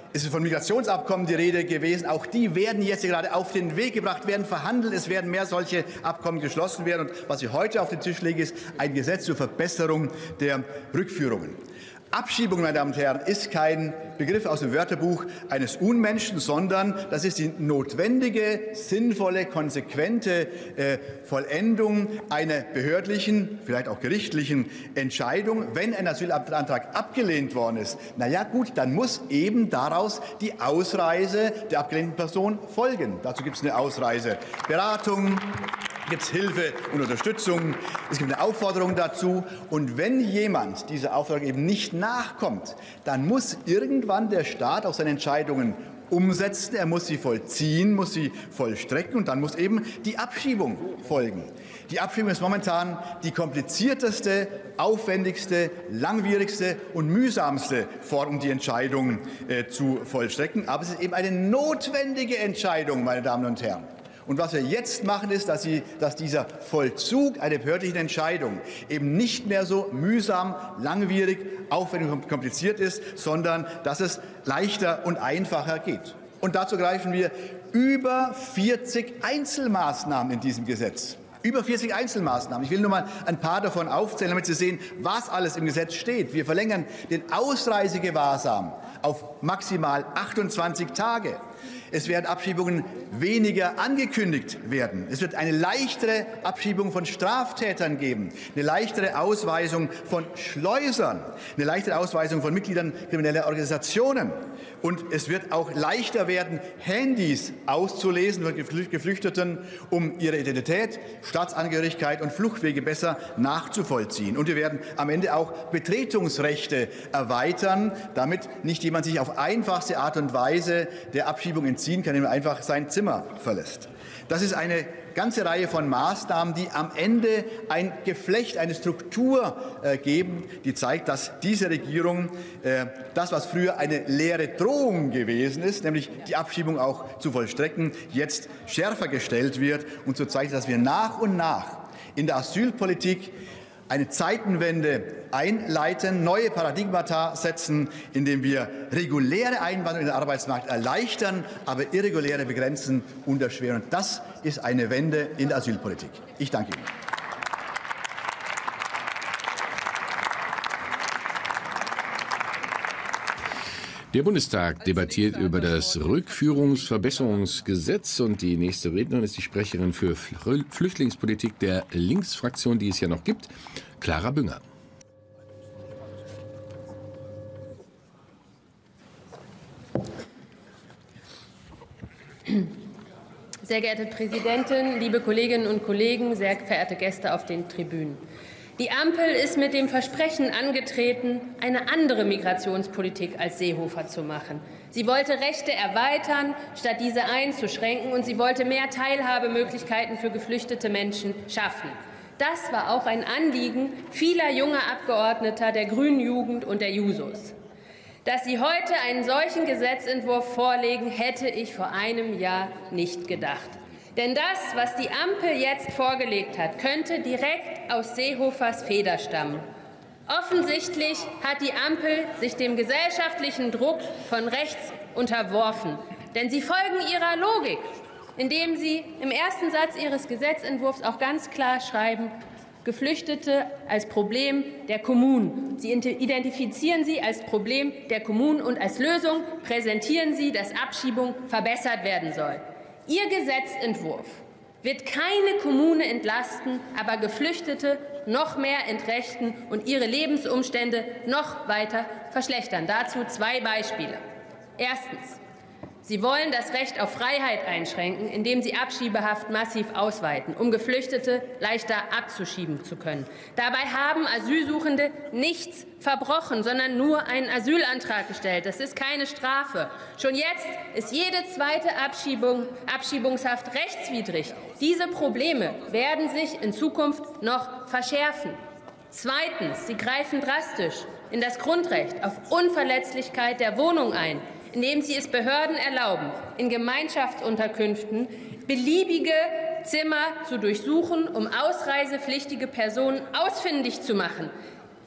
Es ist von Migrationsabkommen die Rede gewesen. Auch die werden jetzt gerade auf den Weg gebracht, werden verhandelt. Es werden mehr solche Abkommen geschlossen werden. Und was wir heute auf den Tisch legen, ist ein Gesetz zur Verbesserung der Rückführungen. Abschiebung, meine Damen und Herren, ist kein Begriff aus dem Wörterbuch eines Unmenschen, sondern das ist die notwendige, sinnvolle, konsequente äh, Vollendung einer behördlichen, vielleicht auch gerichtlichen Entscheidung. Wenn ein Asylantrag abgelehnt worden ist, na ja gut, dann muss eben daraus die Ausreise der abgelehnten Person folgen. Dazu gibt es eine Ausreiseberatung. Gibt es Hilfe und Unterstützung, es gibt eine Aufforderung dazu. Und wenn jemand dieser Aufforderung eben nicht nachkommt, dann muss irgendwann der Staat auch seine Entscheidungen umsetzen, er muss sie vollziehen, muss sie vollstrecken und dann muss eben die Abschiebung folgen. Die Abschiebung ist momentan die komplizierteste, aufwendigste, langwierigste und mühsamste Form, die Entscheidung äh, zu vollstrecken. Aber es ist eben eine notwendige Entscheidung, meine Damen und Herren. Und was wir jetzt machen, ist, dass, sie, dass dieser Vollzug einer behördlichen Entscheidung eben nicht mehr so mühsam, langwierig, aufwendig und kompliziert ist, sondern dass es leichter und einfacher geht. Und dazu greifen wir über vierzig Einzelmaßnahmen in diesem Gesetz. Über vierzig Einzelmaßnahmen. Ich will nur mal ein paar davon aufzählen, damit Sie sehen, was alles im Gesetz steht. Wir verlängern den Ausreisegewahrsam auf maximal achtundzwanzig Tage. Es werden Abschiebungen weniger angekündigt werden. Es wird eine leichtere Abschiebung von Straftätern geben, eine leichtere Ausweisung von Schleusern, eine leichtere Ausweisung von Mitgliedern krimineller Organisationen. Und es wird auch leichter werden, Handys auszulesen von Geflüchteten, um ihre Identität, Staatsangehörigkeit und Fluchtwege besser nachzuvollziehen. Und wir werden am Ende auch Betretungsrechte erweitern, damit nicht jemand sich auf einfachste Art und Weise der Abschiebung entziehen kann, indem er einfach sein Zimmer verlässt. Das ist eine ganze Reihe von Maßnahmen, die am Ende ein Geflecht, eine Struktur äh, geben, die zeigt, dass diese Regierung äh, das, was früher eine leere Drohung gewesen ist, nämlich die Abschiebung auch zu vollstrecken, jetzt schärfer gestellt wird und so zeigt, dass wir nach und nach in der Asylpolitik eine Zeitenwende einleiten, neue Paradigmata setzen, indem wir reguläre Einwanderung in den Arbeitsmarkt erleichtern, aber irreguläre begrenzen und erschweren. Und das ist eine Wende in der Asylpolitik. Ich danke Ihnen. Der Bundestag debattiert über das Rückführungsverbesserungsgesetz und die nächste Rednerin ist die Sprecherin für Flüchtlingspolitik der Linksfraktion, die es ja noch gibt, Clara Bünger. Sehr geehrte Präsidentin, liebe Kolleginnen und Kollegen, sehr verehrte Gäste auf den Tribünen. Die Ampel ist mit dem Versprechen angetreten, eine andere Migrationspolitik als Seehofer zu machen. Sie wollte Rechte erweitern, statt diese einzuschränken, und sie wollte mehr Teilhabemöglichkeiten für geflüchtete Menschen schaffen. Das war auch ein Anliegen vieler junger Abgeordneter der Grünen Jugend und der Jusos. Dass Sie heute einen solchen Gesetzentwurf vorlegen, hätte ich vor einem Jahr nicht gedacht. Denn das, was die Ampel jetzt vorgelegt hat, könnte direkt aus Seehofers Feder stammen. Offensichtlich hat die Ampel sich dem gesellschaftlichen Druck von rechts unterworfen. Denn sie folgen ihrer Logik, indem sie im ersten Satz ihres Gesetzentwurfs auch ganz klar schreiben, Geflüchtete als Problem der Kommunen. Sie identifizieren sie als Problem der Kommunen und als Lösung präsentieren sie, dass Abschiebung verbessert werden soll. Ihr Gesetzentwurf wird keine Kommune entlasten, aber Geflüchtete noch mehr entrechten und ihre Lebensumstände noch weiter verschlechtern. Dazu zwei Beispiele. Erstens. Sie wollen das Recht auf Freiheit einschränken, indem Sie Abschiebehaft massiv ausweiten, um Geflüchtete leichter abzuschieben zu können. Dabei haben Asylsuchende nichts verbrochen, sondern nur einen Asylantrag gestellt. Das ist keine Strafe. Schon jetzt ist jede zweite Abschiebung, Abschiebungshaft rechtswidrig. Diese Probleme werden sich in Zukunft noch verschärfen. Zweitens. Sie greifen drastisch in das Grundrecht auf Unverletzlichkeit der Wohnung ein, indem sie es Behörden erlauben, in Gemeinschaftsunterkünften beliebige Zimmer zu durchsuchen, um ausreisepflichtige Personen ausfindig zu machen.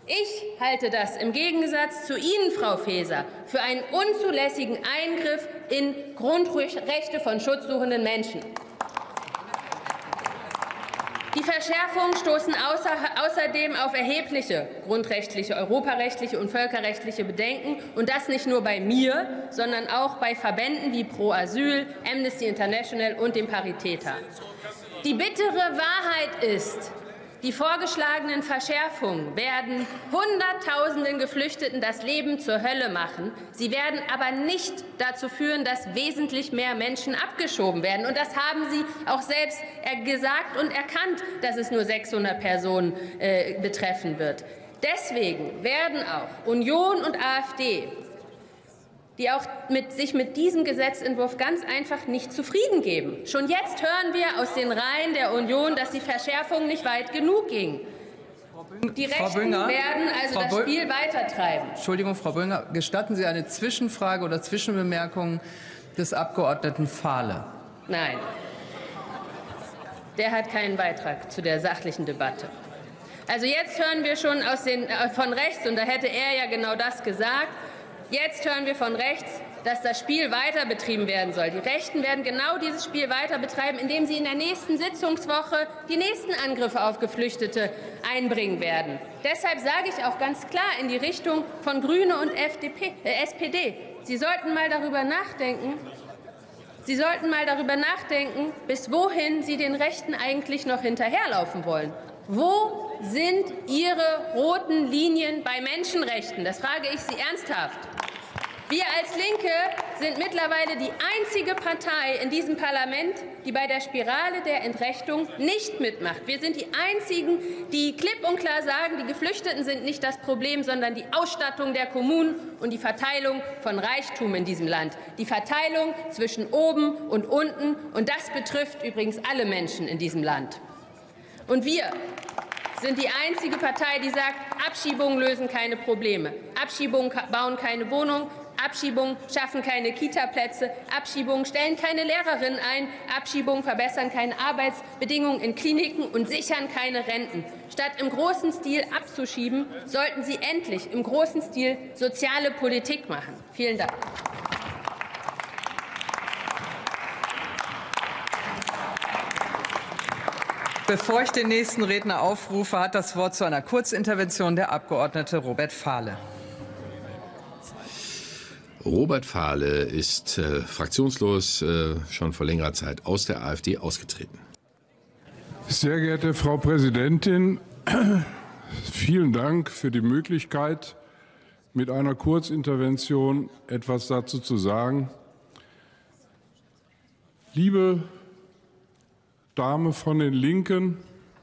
Ich halte das im Gegensatz zu Ihnen, Frau Faeser, für einen unzulässigen Eingriff in Grundrechte von schutzsuchenden Menschen. Die Verschärfungen stoßen außer, außerdem auf erhebliche grundrechtliche, europarechtliche und völkerrechtliche Bedenken, und das nicht nur bei mir, sondern auch bei Verbänden wie Pro Asyl, Amnesty International und dem Paritäter. Die bittere Wahrheit ist, die vorgeschlagenen Verschärfungen werden Hunderttausenden Geflüchteten das Leben zur Hölle machen. Sie werden aber nicht dazu führen, dass wesentlich mehr Menschen abgeschoben werden. Und das haben Sie auch selbst gesagt und erkannt, dass es nur sechshundert Personen äh, betreffen wird. Deswegen werden auch Union und AfD, die auch mit, sich mit diesem Gesetzentwurf ganz einfach nicht zufrieden geben. Schon jetzt hören wir aus den Reihen der Union, dass die Verschärfungen nicht weit genug gingen. Die Rechten werden also das Spiel weitertreiben. Entschuldigung, Frau Böhnger, gestatten Sie eine Zwischenfrage oder Zwischenbemerkung des Abgeordneten Fahle? Nein. Der hat keinen Beitrag zu der sachlichen Debatte. Also jetzt hören wir schon aus den, äh, von rechts, und da hätte er ja genau das gesagt, jetzt hören wir von rechts, dass das Spiel weiter betrieben werden soll. Die Rechten werden genau dieses Spiel weiter betreiben, indem sie in der nächsten Sitzungswoche die nächsten Angriffe auf Geflüchtete einbringen werden. Deshalb sage ich auch ganz klar in die Richtung von Grüne und F D P, äh, S P D, Sie sollten mal darüber nachdenken, Sie sollten mal darüber nachdenken, bis wohin Sie den Rechten eigentlich noch hinterherlaufen wollen. Wo sind Ihre roten Linien bei Menschenrechten? Das frage ich Sie ernsthaft. Wir als Linke sind mittlerweile die einzige Partei in diesem Parlament, die bei der Spirale der Entrechtung nicht mitmacht. Wir sind die einzigen, die klipp und klar sagen, die Geflüchteten sind nicht das Problem, sondern die Ausstattung der Kommunen und die Verteilung von Reichtum in diesem Land. Die Verteilung zwischen oben und unten. Und das betrifft übrigens alle Menschen in diesem Land. Und wir sind die einzige Partei, die sagt, Abschiebungen lösen keine Probleme. Abschiebungen bauen keine Wohnungen. Abschiebungen schaffen keine Kitaplätze, Abschiebungen stellen keine Lehrerinnen ein, Abschiebungen verbessern keine Arbeitsbedingungen in Kliniken und sichern keine Renten. Statt im großen Stil abzuschieben, sollten Sie endlich im großen Stil soziale Politik machen. Vielen Dank. Bevor ich den nächsten Redner aufrufe, hat das Wort zu einer Kurzintervention der Abgeordnete Robert Fahle. Robert Fahle ist äh, fraktionslos äh, schon vor längerer Zeit aus der AfD ausgetreten. Sehr geehrte Frau Präsidentin, vielen Dank für die Möglichkeit, mit einer Kurzintervention etwas dazu zu sagen. Liebe Dame von den Linken,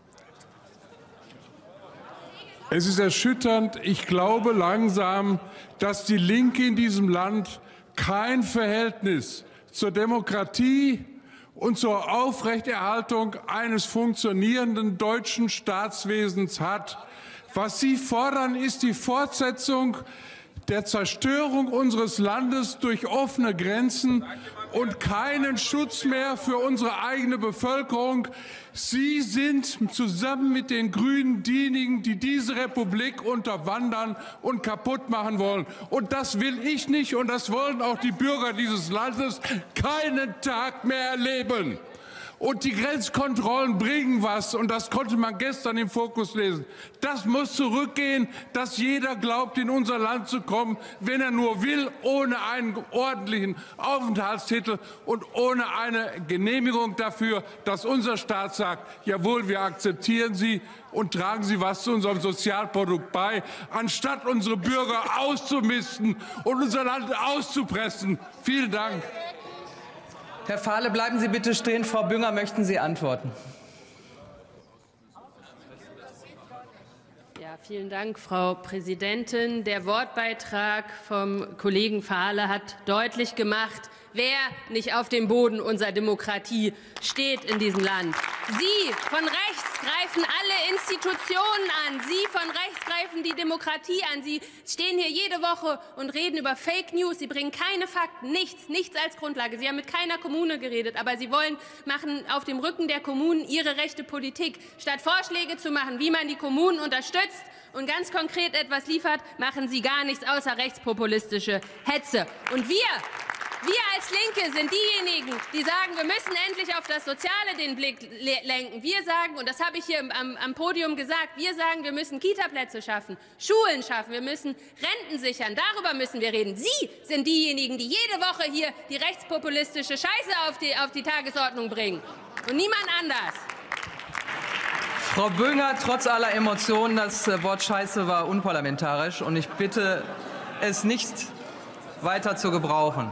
es ist erschütternd. Ich glaube langsam, dass die Linke in diesem Land kein Verhältnis zur Demokratie und zur Aufrechterhaltung eines funktionierenden deutschen Staatswesens hat. Was Sie fordern, ist die Fortsetzung der Zerstörung unseres Landes durch offene Grenzen und keinen Schutz mehr für unsere eigene Bevölkerung. Sie sind zusammen mit den Grünen diejenigen, die diese Republik unterwandern und kaputt machen wollen. Und das will ich nicht, und das wollen auch die Bürger dieses Landes keinen Tag mehr erleben. Und die Grenzkontrollen bringen was, und das konnte man gestern im Fokus lesen. Das muss zurückgehen, dass jeder glaubt, in unser Land zu kommen, wenn er nur will, ohne einen ordentlichen Aufenthaltstitel und ohne eine Genehmigung dafür, dass unser Staat sagt, jawohl, wir akzeptieren Sie und tragen Sie was zu unserem Sozialprodukt bei, anstatt unsere Bürger auszumisten und unser Land auszupressen. Vielen Dank. Herr Fahle, bleiben Sie bitte stehen. Frau Bünger, möchten Sie antworten? Ja, vielen Dank, Frau Präsidentin. Der Wortbeitrag vom Kollegen Fahle hat deutlich gemacht, wer nicht auf dem Boden unserer Demokratie steht in diesem Land. Sie von rechts greifen alle Institutionen an. Sie von rechts greifen die Demokratie an. Sie stehen hier jede Woche und reden über Fake News. Sie bringen keine Fakten, nichts, nichts als Grundlage. Sie haben mit keiner Kommune geredet, aber Sie wollen machen auf dem Rücken der Kommunen ihre rechte Politik. Statt Vorschläge zu machen, wie man die Kommunen unterstützt und ganz konkret etwas liefert, machen Sie gar nichts außer rechtspopulistische Hetze. Und wir, wir als Linke sind diejenigen, die sagen, wir müssen endlich auf das Soziale den Blick lenken. Wir sagen, und das habe ich hier am, am Podium gesagt, wir sagen, wir müssen Kitaplätze schaffen, Schulen schaffen, wir müssen Renten sichern. Darüber müssen wir reden. Sie sind diejenigen, die jede Woche hier die rechtspopulistische Scheiße auf die, auf die Tagesordnung bringen. Und niemand anders. Frau Böhnger, trotz aller Emotionen, das Wort Scheiße war unparlamentarisch und ich bitte, es nicht weiter zu gebrauchen.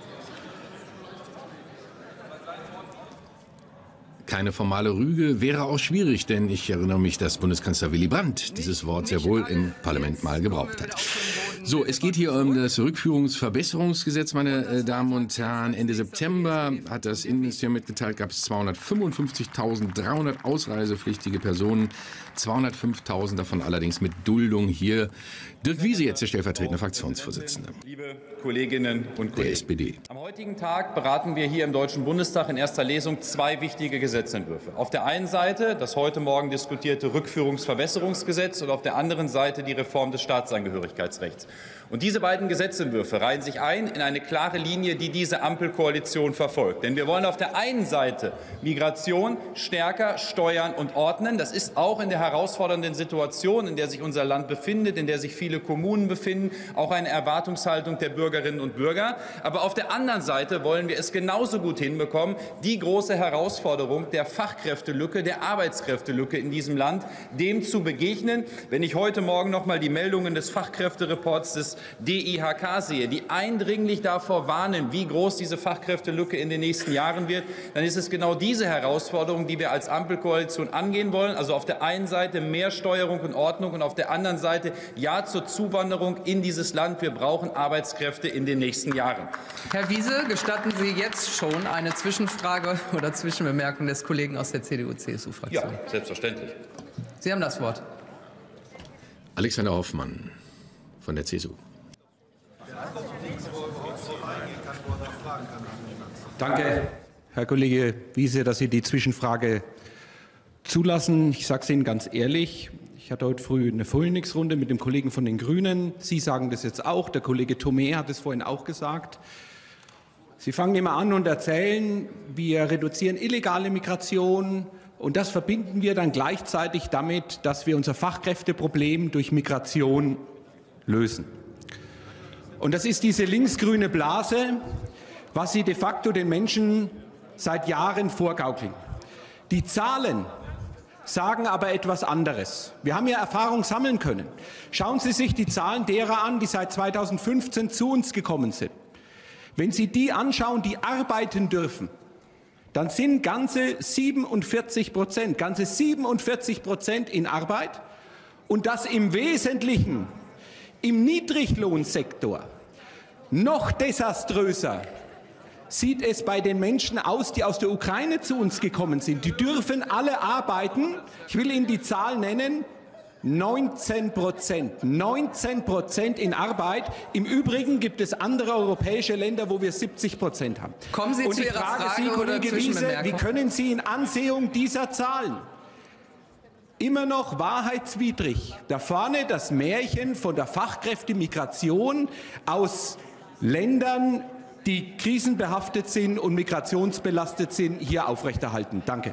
Keine formale Rüge wäre auch schwierig, denn ich erinnere mich, dass Bundeskanzler Willy Brandt dieses Wort sehr wohl im Parlament mal gebraucht hat. So, es geht hier um das Rückführungsverbesserungsgesetz, meine Damen und Herren. Ende September hat das Innenministerium mitgeteilt, gab es zweihundertfünfundfünfzigtausenddreihundert ausreisepflichtige Personen, zweihundertfünftausend davon allerdings mit Duldung. Hier Dirk Wiese, jetzt der stellvertretende Fraktionsvorsitzende. Liebe Kolleginnen und Kollegen, der S P D. Am heutigen Tag beraten wir hier im Deutschen Bundestag in erster Lesung zwei wichtige Gesetzentwürfe. Auf der einen Seite das heute Morgen diskutierte Rückführungsverbesserungsgesetz und auf der anderen Seite die Reform des Staatsangehörigkeitsrechts. Und diese beiden Gesetzentwürfe reihen sich ein in eine klare Linie, die diese Ampelkoalition verfolgt. Denn wir wollen auf der einen Seite Migration stärker steuern und ordnen. Das ist auch in der herausfordernden Situation, in der sich unser Land befindet, in der sich viele Kommunen befinden, auch eine Erwartungshaltung der Bürgerinnen und Bürger. Aber auf der anderen Seite wollen wir es genauso gut hinbekommen, die große Herausforderung der Fachkräftelücke, der Arbeitskräftelücke in diesem Land, dem zu begegnen. Wenn ich heute Morgen noch mal die Meldungen des Fachkräftereports des D I H K sehe, die eindringlich davor warnen, wie groß diese Fachkräftelücke in den nächsten Jahren wird, dann ist es genau diese Herausforderung, die wir als Ampelkoalition angehen wollen. Also auf der einen Seite mehr Steuerung und Ordnung und auf der anderen Seite Ja zur Zuwanderung in dieses Land. Wir brauchen Arbeitskräfte in den nächsten Jahren. Herr Wiese, gestatten Sie jetzt schon eine Zwischenfrage oder Zwischenbemerkung des Kollegen aus der C D U C S U-Fraktion? Ja, selbstverständlich. Sie haben das Wort. Alexander Hoffmann von der C S U. Danke, Herr Kollege Wiese, dass Sie die Zwischenfrage zulassen. Ich sage es Ihnen ganz ehrlich, ich hatte heute früh eine Phoenix-Runde mit dem Kollegen von den Grünen. Sie sagen das jetzt auch, der Kollege Thomé hat es vorhin auch gesagt. Sie fangen immer an und erzählen, wir reduzieren illegale Migration und das verbinden wir dann gleichzeitig damit, dass wir unser Fachkräfteproblem durch Migration lösen. Und das ist diese linksgrüne Blase, was Sie de facto den Menschen seit Jahren vorgaukeln. Die Zahlen sagen aber etwas anderes. Wir haben ja Erfahrung sammeln können. Schauen Sie sich die Zahlen derer an, die seit zweitausendfünfzehn zu uns gekommen sind. Wenn Sie die anschauen, die arbeiten dürfen, dann sind ganze siebenundvierzig Prozent, ganze siebenundvierzig Prozent in Arbeit und das im Wesentlichen im Niedriglohnsektor. Noch desaströser sieht es bei den Menschen aus, die aus der Ukraine zu uns gekommen sind. Die dürfen alle arbeiten. Ich will Ihnen die Zahl nennen. neunzehn Prozent. neunzehn Prozent in Arbeit. Im Übrigen gibt es andere europäische Länder, wo wir siebzig Prozent haben. Kommen Sie Und zu ich Ihrer frage Frage Sie, oder Kollege Wiese, Zwischenbemerkung? wie können Sie in Ansehung dieser Zahlen immer noch wahrheitswidrig da vorne das Märchen von der Fachkräftemigration aus Ländern, die krisenbehaftet sind und migrationsbelastet sind, hier aufrechterhalten? Danke.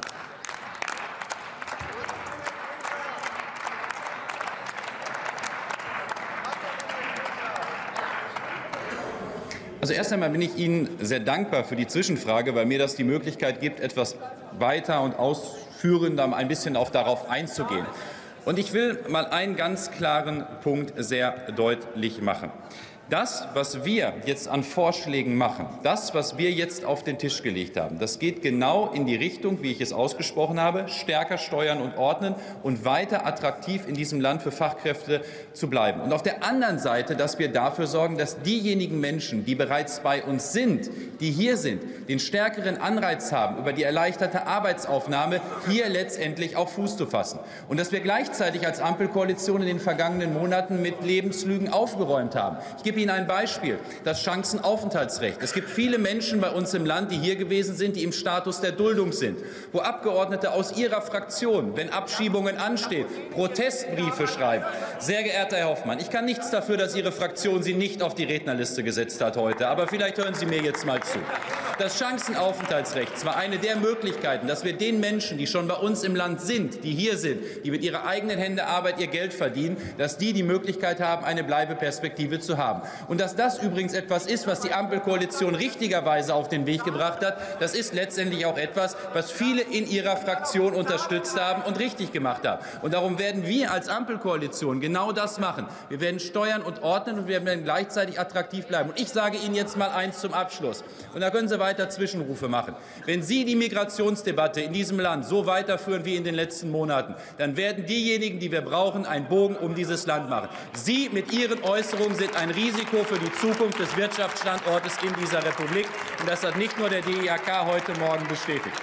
Also erst einmal bin ich Ihnen sehr dankbar für die Zwischenfrage, weil mir das die Möglichkeit gibt, etwas weiter und ausführender ein bisschen auf darauf einzugehen. Und ich will mal einen ganz klaren Punkt sehr deutlich machen. Das, was wir jetzt an Vorschlägen machen, das, was wir jetzt auf den Tisch gelegt haben, das geht genau in die Richtung, wie ich es ausgesprochen habe, stärker steuern und ordnen und weiter attraktiv in diesem Land für Fachkräfte zu bleiben. Und auf der anderen Seite, dass wir dafür sorgen, dass diejenigen Menschen, die bereits bei uns sind, die hier sind, den stärkeren Anreiz haben, über die erleichterte Arbeitsaufnahme hier letztendlich auch Fuß zu fassen. Und dass wir gleichzeitig als Ampelkoalition in den vergangenen Monaten mit Lebenslügen aufgeräumt haben. Ich gebe Ihnen ein Beispiel, das Chancenaufenthaltsrecht. Es gibt viele Menschen bei uns im Land, die hier gewesen sind, die im Status der Duldung sind, wo Abgeordnete aus Ihrer Fraktion, wenn Abschiebungen anstehen, Protestbriefe schreiben. Sehr geehrter Herr Hoffmann, ich kann nichts dafür, dass Ihre Fraktion Sie nicht auf die Rednerliste gesetzt hat heute, aber vielleicht hören Sie mir jetzt mal zu. Das Chancenaufenthaltsrecht war eine der Möglichkeiten, dass wir den Menschen, die schon bei uns im Land sind, die hier sind, die mit ihrer eigenen Hände Arbeit ihr Geld verdienen, dass die die Möglichkeit haben, eine Bleibeperspektive zu haben. Und dass das übrigens etwas ist, was die Ampelkoalition richtigerweise auf den Weg gebracht hat, das ist letztendlich auch etwas, was viele in ihrer Fraktion unterstützt haben und richtig gemacht haben. Und darum werden wir als Ampelkoalition genau das machen. Wir werden steuern und ordnen und wir werden gleichzeitig attraktiv bleiben. Und ich sage Ihnen jetzt mal eins zum Abschluss. Und da können Sie weiter Zwischenrufe machen. Wenn Sie die Migrationsdebatte in diesem Land so weiterführen wie in den letzten Monaten, dann werden diejenigen, die wir brauchen, einen Bogen um dieses Land machen. Sie mit Ihren Äußerungen sind ein Risiko für die Zukunft des Wirtschaftsstandortes in dieser Republik. Und das hat nicht nur der D I H K heute Morgen bestätigt.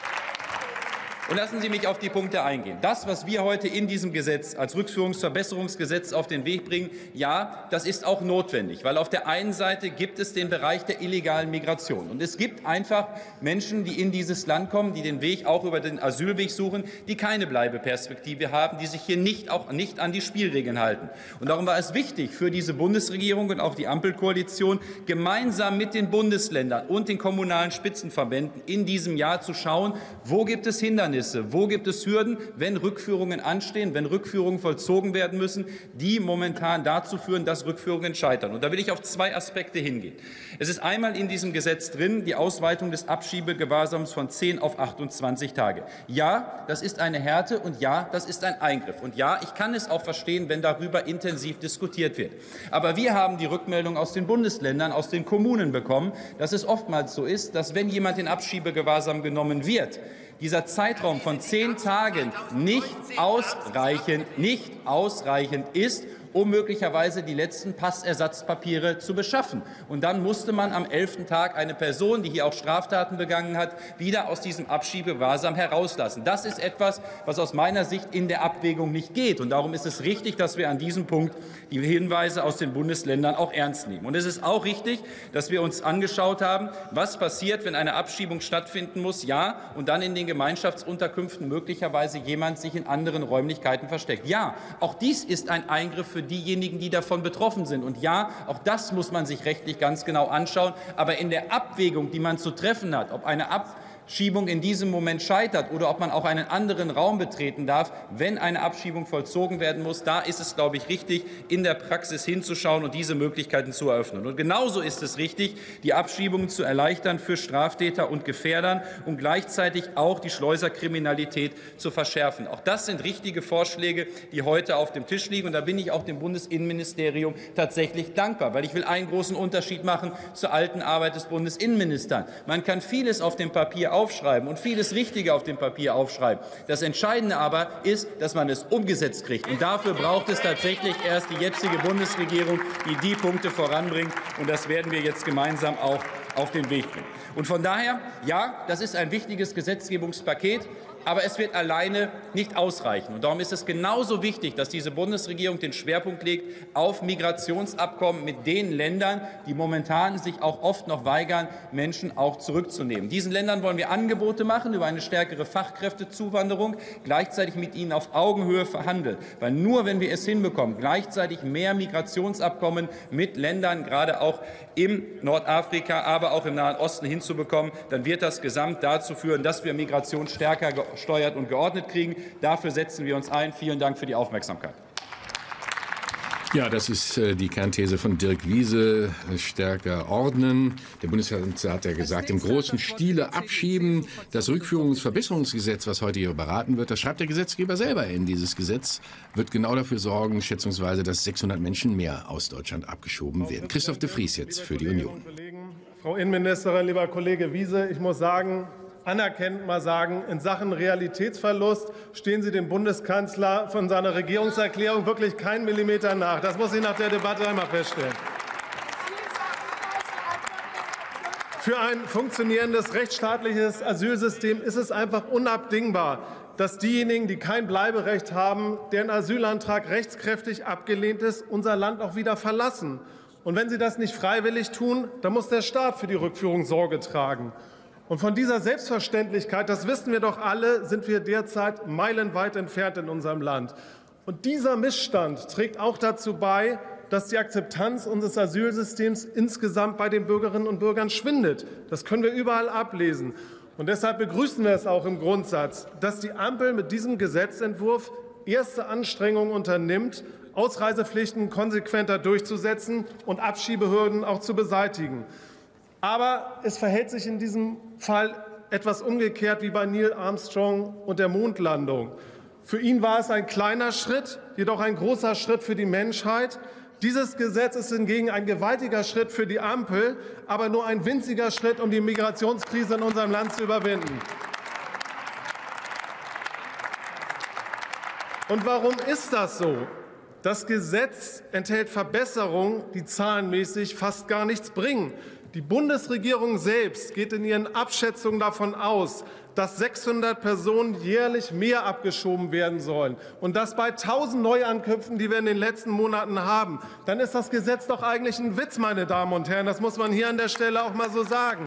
Und lassen Sie mich auf die Punkte eingehen. Das, was wir heute in diesem Gesetz als Rückführungsverbesserungsgesetz auf den Weg bringen, ja, das ist auch notwendig, weil auf der einen Seite gibt es den Bereich der illegalen Migration. Und es gibt einfach Menschen, die in dieses Land kommen, die den Weg auch über den Asylweg suchen, die keine Bleibeperspektive haben, die sich hier nicht, auch nicht an die Spielregeln halten. Und darum war es wichtig für diese Bundesregierung und auch die Ampelkoalition, gemeinsam mit den Bundesländern und den kommunalen Spitzenverbänden in diesem Jahr zu schauen, wo gibt es Hindernisse, wo gibt es Hürden, wenn Rückführungen anstehen, wenn Rückführungen vollzogen werden müssen, die momentan dazu führen, dass Rückführungen scheitern. Und da will ich auf zwei Aspekte hingehen. Es ist einmal in diesem Gesetz drin die Ausweitung des Abschiebegewahrsams von zehn auf achtundzwanzig Tage. Ja, das ist eine Härte und ja, das ist ein Eingriff. Und ja, ich kann es auch verstehen, wenn darüber intensiv diskutiert wird. Aber wir haben die Rückmeldung aus den Bundesländern, aus den Kommunen bekommen, dass es oftmals so ist, dass wenn jemand in Abschiebegewahrsam genommen wird, dieser Zeitraum von zehn Tagen nicht ausreichend, nicht ausreichend ist, um möglicherweise die letzten Passersatzpapiere zu beschaffen. Und dann musste man am elften Tag eine Person, die hier auch Straftaten begangen hat, wieder aus diesem Abschiebegewahrsam herauslassen. Das ist etwas, was aus meiner Sicht in der Abwägung nicht geht. Und darum ist es richtig, dass wir an diesem Punkt die Hinweise aus den Bundesländern auch ernst nehmen. Und es ist auch richtig, dass wir uns angeschaut haben, was passiert, wenn eine Abschiebung stattfinden muss, ja, und dann in den Gemeinschaftsunterkünften möglicherweise jemand sich in anderen Räumlichkeiten versteckt. Ja, auch dies ist ein Eingriff für diejenigen, die davon betroffen sind. Und ja, auch das muss man sich rechtlich ganz genau anschauen. Aber in der Abwägung, die man zu treffen hat, ob eine Abschiebung in diesem Moment scheitert oder ob man auch einen anderen Raum betreten darf, wenn eine Abschiebung vollzogen werden muss, da ist es, glaube ich, richtig, in der Praxis hinzuschauen und diese Möglichkeiten zu eröffnen. Und genauso ist es richtig, die Abschiebungen zu erleichtern für Straftäter und Gefährdern und gleichzeitig auch die Schleuserkriminalität zu verschärfen. Auch das sind richtige Vorschläge, die heute auf dem Tisch liegen. Und da bin ich auch dem Bundesinnenministerium tatsächlich dankbar, weil ich will einen großen Unterschied machen zur alten Arbeit des Bundesinnenministers. Man kann vieles auf dem Papier aufschreiben und vieles Richtige auf dem Papier aufschreiben. Das Entscheidende aber ist, dass man es umgesetzt kriegt. Und dafür braucht es tatsächlich erst die jetzige Bundesregierung, die die Punkte voranbringt. Und das werden wir jetzt gemeinsam auch auf den Weg bringen. Und von daher, ja, das ist ein wichtiges Gesetzgebungspaket. Aber es wird alleine nicht ausreichen. Und darum ist es genauso wichtig, dass diese Bundesregierung den Schwerpunkt legt auf Migrationsabkommen mit den Ländern, die momentan sich auch oft noch weigern, Menschen auch zurückzunehmen. Diesen Ländern wollen wir Angebote machen über eine stärkere Fachkräftezuwanderung, gleichzeitig mit ihnen auf Augenhöhe verhandeln. Weil nur wenn wir es hinbekommen, gleichzeitig mehr Migrationsabkommen mit Ländern, gerade auch im Nordafrika, aber auch im Nahen Osten hinzubekommen, dann wird das gesamt dazu führen, dass wir Migration stärker gesteuert und geordnet kriegen. Dafür setzen wir uns ein. Vielen Dank für die Aufmerksamkeit. Ja, das ist äh, die Kernthese von Dirk Wiese, äh, stärker ordnen. Der Bundeskanzler hat ja gesagt, im großen Stile abschieben. Das Rückführungsverbesserungsgesetz, was heute hier beraten wird, das schreibt der Gesetzgeber selber in dieses Gesetz, wird genau dafür sorgen, schätzungsweise, dass sechshundert Menschen mehr aus Deutschland abgeschoben werden. Christoph de Vries jetzt für die Union. Frau Innenministerin, lieber Kollege Wiese, ich muss sagen, anerkennend mal sagen, in Sachen Realitätsverlust stehen Sie dem Bundeskanzler von seiner Regierungserklärung wirklich keinen Millimeter nach. Das muss ich nach der Debatte einmal feststellen. Für ein funktionierendes rechtsstaatliches Asylsystem ist es einfach unabdingbar, dass diejenigen, die kein Bleiberecht haben, deren Asylantrag rechtskräftig abgelehnt ist, unser Land auch wieder verlassen. Und wenn sie das nicht freiwillig tun, dann muss der Staat für die Rückführung Sorge tragen. Und von dieser Selbstverständlichkeit, das wissen wir doch alle, sind wir derzeit meilenweit entfernt in unserem Land. Und dieser Missstand trägt auch dazu bei, dass die Akzeptanz unseres Asylsystems insgesamt bei den Bürgerinnen und Bürgern schwindet. Das können wir überall ablesen. Und deshalb begrüßen wir es auch im Grundsatz, dass die Ampel mit diesem Gesetzentwurf erste Anstrengungen unternimmt, Ausreisepflichten konsequenter durchzusetzen und Abschiebehürden auch zu beseitigen. Aber es verhält sich in diesem Fall etwas umgekehrt wie bei Neil Armstrong und der Mondlandung. Für ihn war es ein kleiner Schritt, jedoch ein großer Schritt für die Menschheit. Dieses Gesetz ist hingegen ein gewaltiger Schritt für die Ampel, aber nur ein winziger Schritt, um die Migrationskrise in unserem Land zu überwinden. Und warum ist das so? Das Gesetz enthält Verbesserungen, die zahlenmäßig fast gar nichts bringen. Die Bundesregierung selbst geht in ihren Abschätzungen davon aus, dass sechshundert Personen jährlich mehr abgeschoben werden sollen. Und das bei tausend Neuankünften, die wir in den letzten Monaten haben. Dann ist das Gesetz doch eigentlich ein Witz, meine Damen und Herren. Das muss man hier an der Stelle auch mal so sagen.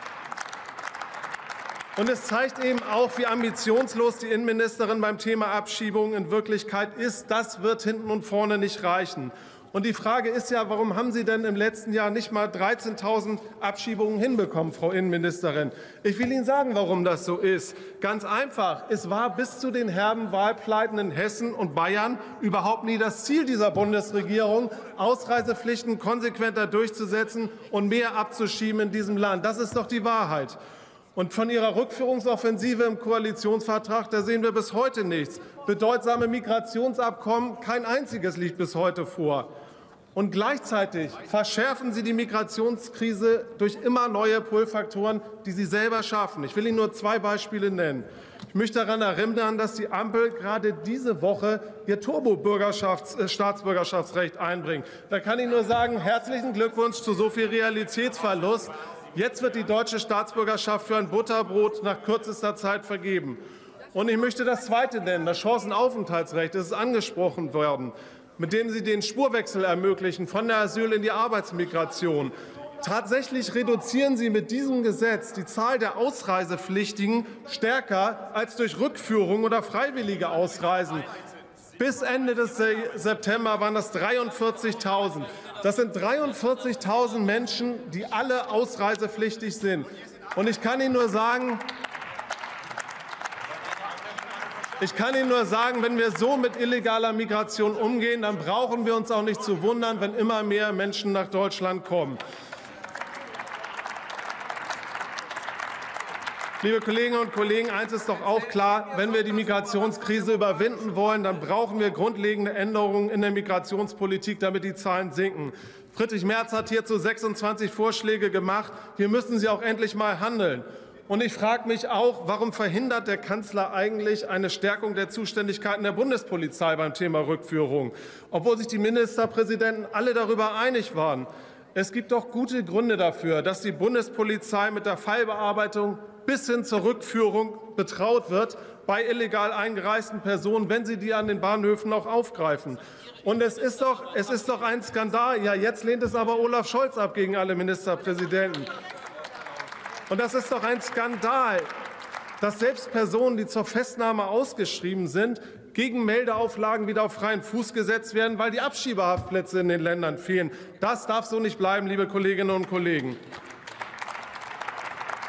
Und es zeigt eben auch, wie ambitionslos die Innenministerin beim Thema Abschiebung in Wirklichkeit ist. Das wird hinten und vorne nicht reichen. Und die Frage ist ja, warum haben Sie denn im letzten Jahr nicht mal dreizehntausend Abschiebungen hinbekommen, Frau Innenministerin? Ich will Ihnen sagen, warum das so ist. Ganz einfach. Es war bis zu den herben Wahlpleiten in Hessen und Bayern überhaupt nie das Ziel dieser Bundesregierung, Ausreisepflichten konsequenter durchzusetzen und mehr abzuschieben in diesem Land. Das ist doch die Wahrheit. Und von Ihrer Rückführungsoffensive im Koalitionsvertrag, da sehen wir bis heute nichts. Bedeutsame Migrationsabkommen, kein einziges liegt bis heute vor. Und gleichzeitig verschärfen Sie die Migrationskrise durch immer neue Pull-Faktoren, die Sie selber schaffen. Ich will Ihnen nur zwei Beispiele nennen. Ich möchte daran erinnern, dass die Ampel gerade diese Woche ihr Turbo-Staatsbürgerschaftsrecht einbringt. Da kann ich nur sagen, herzlichen Glückwunsch zu so viel Realitätsverlust. Jetzt wird die deutsche Staatsbürgerschaft für ein Butterbrot nach kürzester Zeit vergeben. Und ich möchte das Zweite nennen, das Chancenaufenthaltsrecht. Es ist angesprochen worden, mit dem Sie den Spurwechsel ermöglichen von der Asyl- in die Arbeitsmigration. Tatsächlich reduzieren Sie mit diesem Gesetz die Zahl der Ausreisepflichtigen stärker als durch Rückführung oder freiwillige Ausreisen. Bis Ende des September waren das dreiundvierzigtausend. Das sind dreiundvierzigtausend Menschen, die alle ausreisepflichtig sind. Und ich kann Ihnen nur sagen, Ich kann Ihnen nur sagen, wenn wir so mit illegaler Migration umgehen, dann brauchen wir uns auch nicht zu wundern, wenn immer mehr Menschen nach Deutschland kommen. Liebe Kolleginnen und Kollegen, eins ist doch auch klar, wenn wir die Migrationskrise überwinden wollen, dann brauchen wir grundlegende Änderungen in der Migrationspolitik, damit die Zahlen sinken. Friedrich Merz hat hierzu sechsundzwanzig Vorschläge gemacht. Hier müssen Sie auch endlich mal handeln. Und ich frage mich auch, warum verhindert der Kanzler eigentlich eine Stärkung der Zuständigkeiten der Bundespolizei beim Thema Rückführung, obwohl sich die Ministerpräsidenten alle darüber einig waren. Es gibt doch gute Gründe dafür, dass die Bundespolizei mit der Fallbearbeitung bis hin zur Rückführung betraut wird bei illegal eingereisten Personen, wenn sie die an den Bahnhöfen auch aufgreifen. Und es ist doch, es ist doch ein Skandal. Ja, jetzt lehnt es aber Olaf Scholz ab gegen alle Ministerpräsidenten. Und das ist doch ein Skandal, dass selbst Personen, die zur Festnahme ausgeschrieben sind, gegen Meldeauflagen wieder auf freien Fuß gesetzt werden, weil die Abschiebehaftplätze in den Ländern fehlen. Das darf so nicht bleiben, liebe Kolleginnen und Kollegen.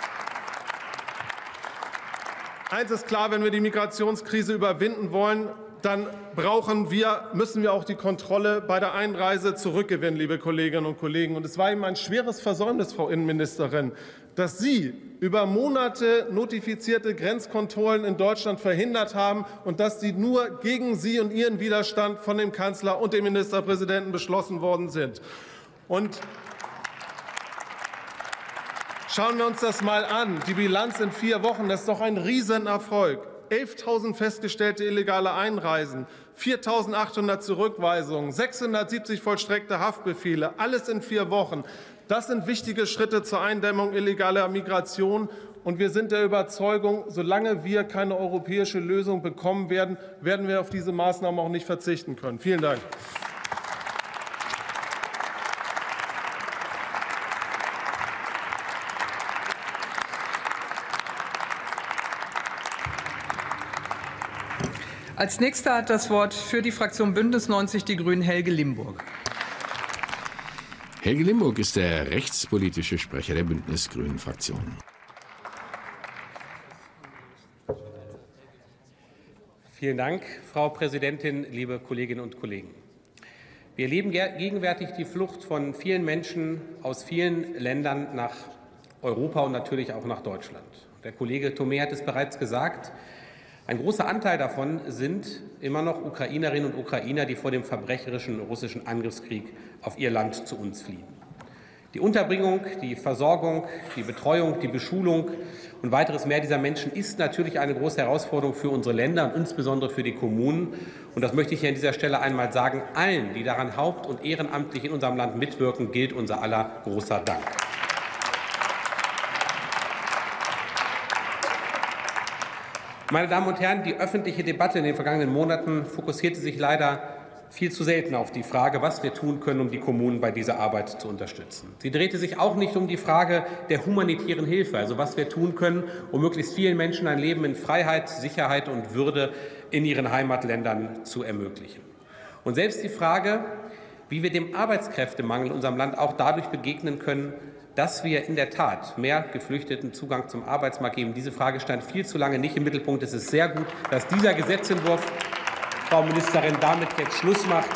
Eins ist klar, wenn wir die Migrationskrise überwinden wollen, dann brauchen wir, müssen wir auch die Kontrolle bei der Einreise zurückgewinnen, liebe Kolleginnen und Kollegen. Und es war eben ein schweres Versäumnis, Frau Innenministerin, dass Sie über Monate notifizierte Grenzkontrollen in Deutschland verhindert haben und dass die nur gegen Sie und Ihren Widerstand von dem Kanzler und dem Ministerpräsidenten beschlossen worden sind. Und schauen wir uns das mal an. Die Bilanz in vier Wochen, das ist doch ein Riesenerfolg. elftausend festgestellte illegale Einreisen, viertausendachthundert Zurückweisungen, sechshundertsiebzig vollstreckte Haftbefehle, alles in vier Wochen. Das sind wichtige Schritte zur Eindämmung illegaler Migration. Und wir sind der Überzeugung, solange wir keine europäische Lösung bekommen werden, werden wir auf diese Maßnahmen auch nicht verzichten können. Vielen Dank. Als Nächster hat das Wort für die Fraktion Bündnis neunzig Die Grünen Helge Limburg. Helge Limburg ist der rechtspolitische Sprecher der Bündnis-Grünen-Fraktion. Vielen Dank, Frau Präsidentin, liebe Kolleginnen und Kollegen. Wir erleben gegenwärtig die Flucht von vielen Menschen aus vielen Ländern nach Europa und natürlich auch nach Deutschland. Der Kollege Thomé hat es bereits gesagt. Ein großer Anteil davon sind immer noch Ukrainerinnen und Ukrainer, die vor dem verbrecherischen russischen Angriffskrieg auf ihr Land zu uns fliehen. Die Unterbringung, die Versorgung, die Betreuung, die Beschulung und weiteres mehr dieser Menschen ist natürlich eine große Herausforderung für unsere Länder und insbesondere für die Kommunen. Und das möchte ich hier an dieser Stelle einmal sagen. Allen, die daran haupt- und ehrenamtlich in unserem Land mitwirken, gilt unser aller großer Dank. Meine Damen und Herren, die öffentliche Debatte in den vergangenen Monaten fokussierte sich leider viel zu selten auf die Frage, was wir tun können, um die Kommunen bei dieser Arbeit zu unterstützen. Sie drehte sich auch nicht um die Frage der humanitären Hilfe, also was wir tun können, um möglichst vielen Menschen ein Leben in Freiheit, Sicherheit und Würde in ihren Heimatländern zu ermöglichen. Und selbst die Frage, wie wir dem Arbeitskräftemangel in unserem Land auch dadurch begegnen können, dass wir in der Tat mehr Geflüchteten Zugang zum Arbeitsmarkt geben. Diese Frage stand viel zu lange nicht im Mittelpunkt. Es ist sehr gut, dass dieser Gesetzentwurf, Frau Ministerin, damit jetzt Schluss macht,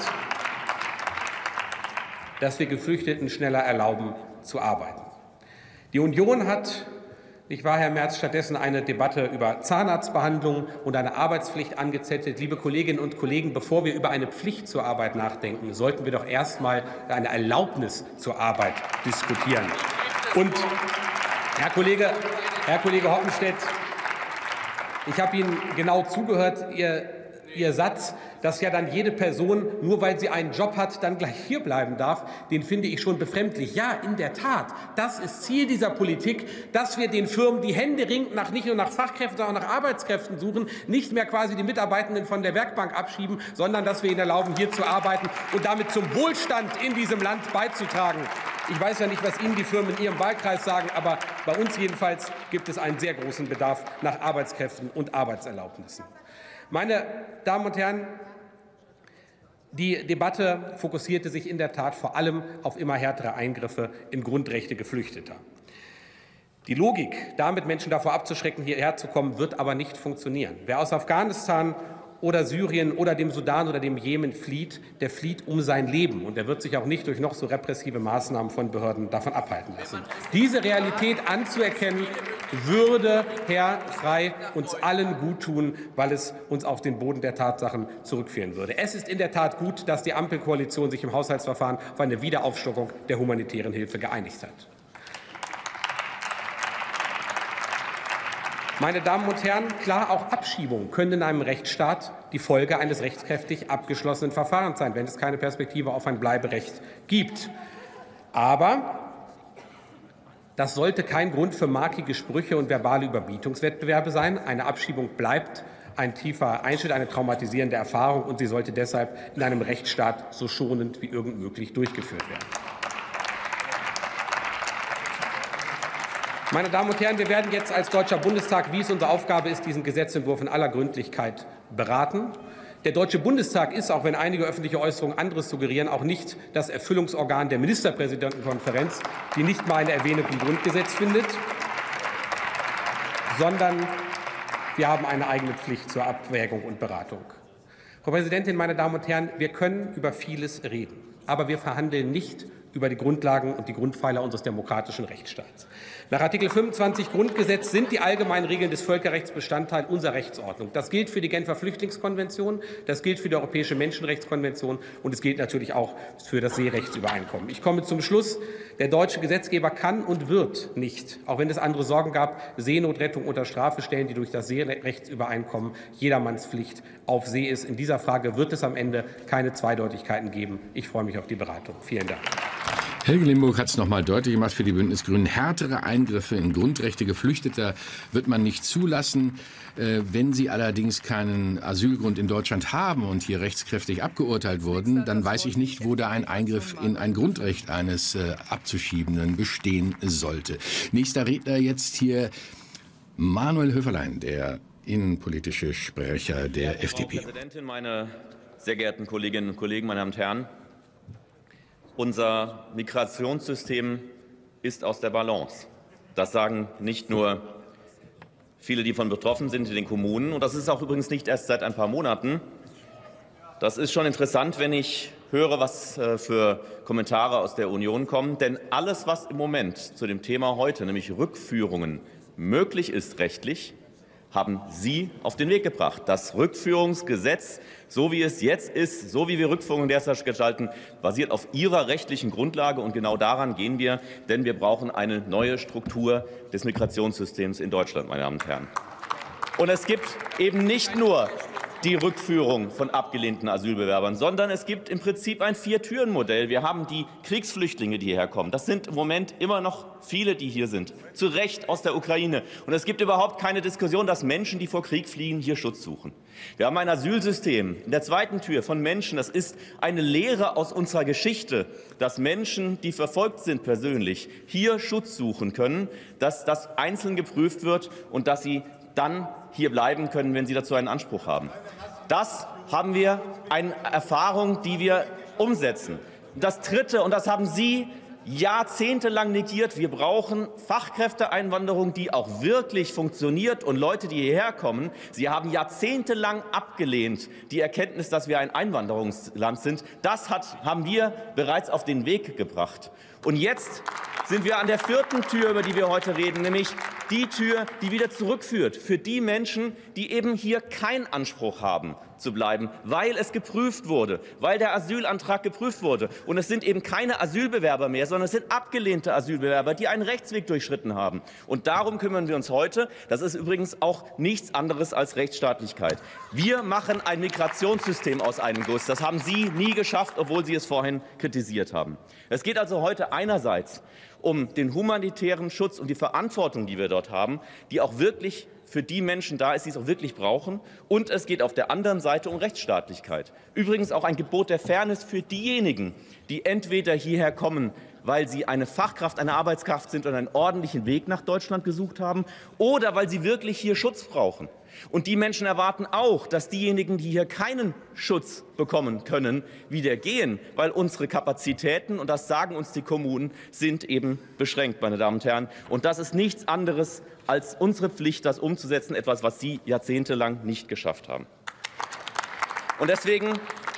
dass wir Geflüchteten schneller erlauben, zu arbeiten. Die Union hat, nicht wahr, Herr Merz, stattdessen eine Debatte über Zahnarztbehandlung und eine Arbeitspflicht angezettelt. Liebe Kolleginnen und Kollegen, bevor wir über eine Pflicht zur Arbeit nachdenken, sollten wir doch erst mal eine Erlaubnis zur Arbeit diskutieren. Und Herr Kollege, Herr Kollege Hoppenstedt, ich habe Ihnen genau zugehört. Ihr Ihr Satz, dass ja dann jede Person, nur weil sie einen Job hat, dann gleich hierbleiben darf, den finde ich schon befremdlich. Ja, in der Tat, das ist Ziel dieser Politik, dass wir den Firmen, die händeringend nach, nicht nur nach Fachkräften, sondern auch nach Arbeitskräften suchen, nicht mehr quasi die Mitarbeitenden von der Werkbank abschieben, sondern dass wir ihnen erlauben, hier zu arbeiten und damit zum Wohlstand in diesem Land beizutragen. Ich weiß ja nicht, was Ihnen die Firmen in Ihrem Wahlkreis sagen, aber bei uns jedenfalls gibt es einen sehr großen Bedarf nach Arbeitskräften und Arbeitserlaubnissen. Meine Damen und Herren, die Debatte fokussierte sich in der Tat vor allem auf immer härtere Eingriffe in Grundrechte Geflüchteter. Die Logik, damit Menschen davor abzuschrecken, hierher zu kommen, wird aber nicht funktionieren. Wer aus Afghanistan oder Syrien oder dem Sudan oder dem Jemen flieht, der flieht um sein Leben. Und der wird sich auch nicht durch noch so repressive Maßnahmen von Behörden davon abhalten lassen. Diese Realität anzuerkennen, würde, Herr Frey, uns allen gut tun, weil es uns auf den Boden der Tatsachen zurückführen würde. Es ist in der Tat gut, dass die Ampelkoalition sich im Haushaltsverfahren auf eine Wiederaufstockung der humanitären Hilfe geeinigt hat. Meine Damen und Herren, klar, auch Abschiebungen können in einem Rechtsstaat die Folge eines rechtskräftig abgeschlossenen Verfahrens sein, wenn es keine Perspektive auf ein Bleiberecht gibt. Aber das sollte kein Grund für markige Sprüche und verbale Überbietungswettbewerbe sein. Eine Abschiebung bleibt ein tiefer Einschnitt, eine traumatisierende Erfahrung, und sie sollte deshalb in einem Rechtsstaat so schonend wie irgend möglich durchgeführt werden. Meine Damen und Herren, wir werden jetzt als Deutscher Bundestag, wie es unsere Aufgabe ist, diesen Gesetzentwurf in aller Gründlichkeit beraten. Der Deutsche Bundestag ist, auch wenn einige öffentliche Äußerungen anderes suggerieren, auch nicht das Erfüllungsorgan der Ministerpräsidentenkonferenz, die nicht mal eine Erwähnung im Grundgesetz findet, sondern wir haben eine eigene Pflicht zur Abwägung und Beratung. Frau Präsidentin, meine Damen und Herren, wir können über vieles reden, aber wir verhandeln nicht über die Grundlagen und die Grundpfeiler unseres demokratischen Rechtsstaats. Nach Artikel fünfundzwanzig Grundgesetz sind die allgemeinen Regeln des Völkerrechts Bestandteil unserer Rechtsordnung. Das gilt für die Genfer Flüchtlingskonvention, das gilt für die Europäische Menschenrechtskonvention und es gilt natürlich auch für das Seerechtsübereinkommen. Ich komme zum Schluss. Der deutsche Gesetzgeber kann und wird nicht, auch wenn es andere Sorgen gab, Seenotrettung unter Strafe stellen, die durch das Seerechtsübereinkommen jedermanns Pflicht auf See ist. In dieser Frage wird es am Ende keine Zweideutigkeiten geben. Ich freue mich auf die Beratung. Vielen Dank. Helge Limburg hat es noch mal deutlich gemacht für die Bündnisgrünen. Härtere Eingriffe in Grundrechte Geflüchteter wird man nicht zulassen. Äh, wenn sie allerdings keinen Asylgrund in Deutschland haben und hier rechtskräftig abgeurteilt wurden, dann weiß ich nicht, wo da ein Eingriff in ein Grundrecht eines äh, Abzuschiebenden bestehen sollte. Nächster Redner jetzt hier Manuel Höferlein, der innenpolitische Sprecher der F D P. Frau Präsidentin, meine sehr geehrten Kolleginnen und Kollegen, meine Damen und Herren! Unser Migrationssystem ist aus der Balance. Das sagen nicht nur viele, die davon betroffen sind in den Kommunen. Und das ist auch übrigens nicht erst seit ein paar Monaten. Das ist schon interessant, wenn ich höre, was für Kommentare aus der Union kommen. Denn alles, was im Moment zu dem Thema heute, nämlich Rückführungen, möglich ist rechtlich, haben Sie auf den Weg gebracht. Das Rückführungsgesetz, so wie es jetzt ist, so wie wir Rückführungen derzeit gestalten, basiert auf Ihrer rechtlichen Grundlage. Und genau daran gehen wir, denn wir brauchen eine neue Struktur des Migrationssystems in Deutschland, meine Damen und Herren. Und es gibt eben nicht nur die Rückführung von abgelehnten Asylbewerbern, sondern es gibt im Prinzip ein Vier-Türen-Modell. Wir haben die Kriegsflüchtlinge, die hierher kommen. Das sind im Moment immer noch viele, die hier sind, zu Recht aus der Ukraine. Und es gibt überhaupt keine Diskussion, dass Menschen, die vor Krieg fliehen, hier Schutz suchen. Wir haben ein Asylsystem in der zweiten Tür von Menschen. Das ist eine Lehre aus unserer Geschichte, dass Menschen, die verfolgt sind persönlich, hier Schutz suchen können, dass das einzeln geprüft wird und dass sie dann hier bleiben können, wenn sie dazu einen Anspruch haben. Das haben wir eine Erfahrung, die wir umsetzen. Das Dritte, und das haben Sie jahrzehntelang negiert, wir brauchen Fachkräfteeinwanderung, die auch wirklich funktioniert. Und Leute, die hierher kommen, Sie haben jahrzehntelang abgelehnt die Erkenntnis, dass wir ein Einwanderungsland sind. Das hat, haben wir bereits auf den Weg gebracht. Und jetzt sind wir an der vierten Tür, über die wir heute reden, nämlich die Tür, die wieder zurückführt für die Menschen, die eben hier keinen Anspruch haben zu bleiben, weil es geprüft wurde, weil der Asylantrag geprüft wurde. Und es sind eben keine Asylbewerber mehr, sondern es sind abgelehnte Asylbewerber, die einen Rechtsweg durchschritten haben. Und darum kümmern wir uns heute. Das ist übrigens auch nichts anderes als Rechtsstaatlichkeit. Wir machen ein Migrationssystem aus einem Guss. Das haben Sie nie geschafft, obwohl Sie es vorhin kritisiert haben. Es geht also heute einerseits um den humanitären Schutz und die Verantwortung, die wir dort haben, die auch wirklich für die Menschen da ist, die es auch wirklich brauchen. Und es geht auf der anderen Seite um Rechtsstaatlichkeit. Übrigens auch ein Gebot der Fairness für diejenigen, die entweder hierher kommen, weil sie eine Fachkraft, eine Arbeitskraft sind und einen ordentlichen Weg nach Deutschland gesucht haben, oder weil sie wirklich hier Schutz brauchen. Und die Menschen erwarten auch, dass diejenigen, die hier keinen Schutz bekommen können, wieder gehen, weil unsere Kapazitäten, und das sagen uns die Kommunen, sind eben beschränkt, meine Damen und Herren. Und das ist nichts anderes als unsere Pflicht, das umzusetzen, etwas, was Sie jahrzehntelang nicht geschafft haben. Und deswegen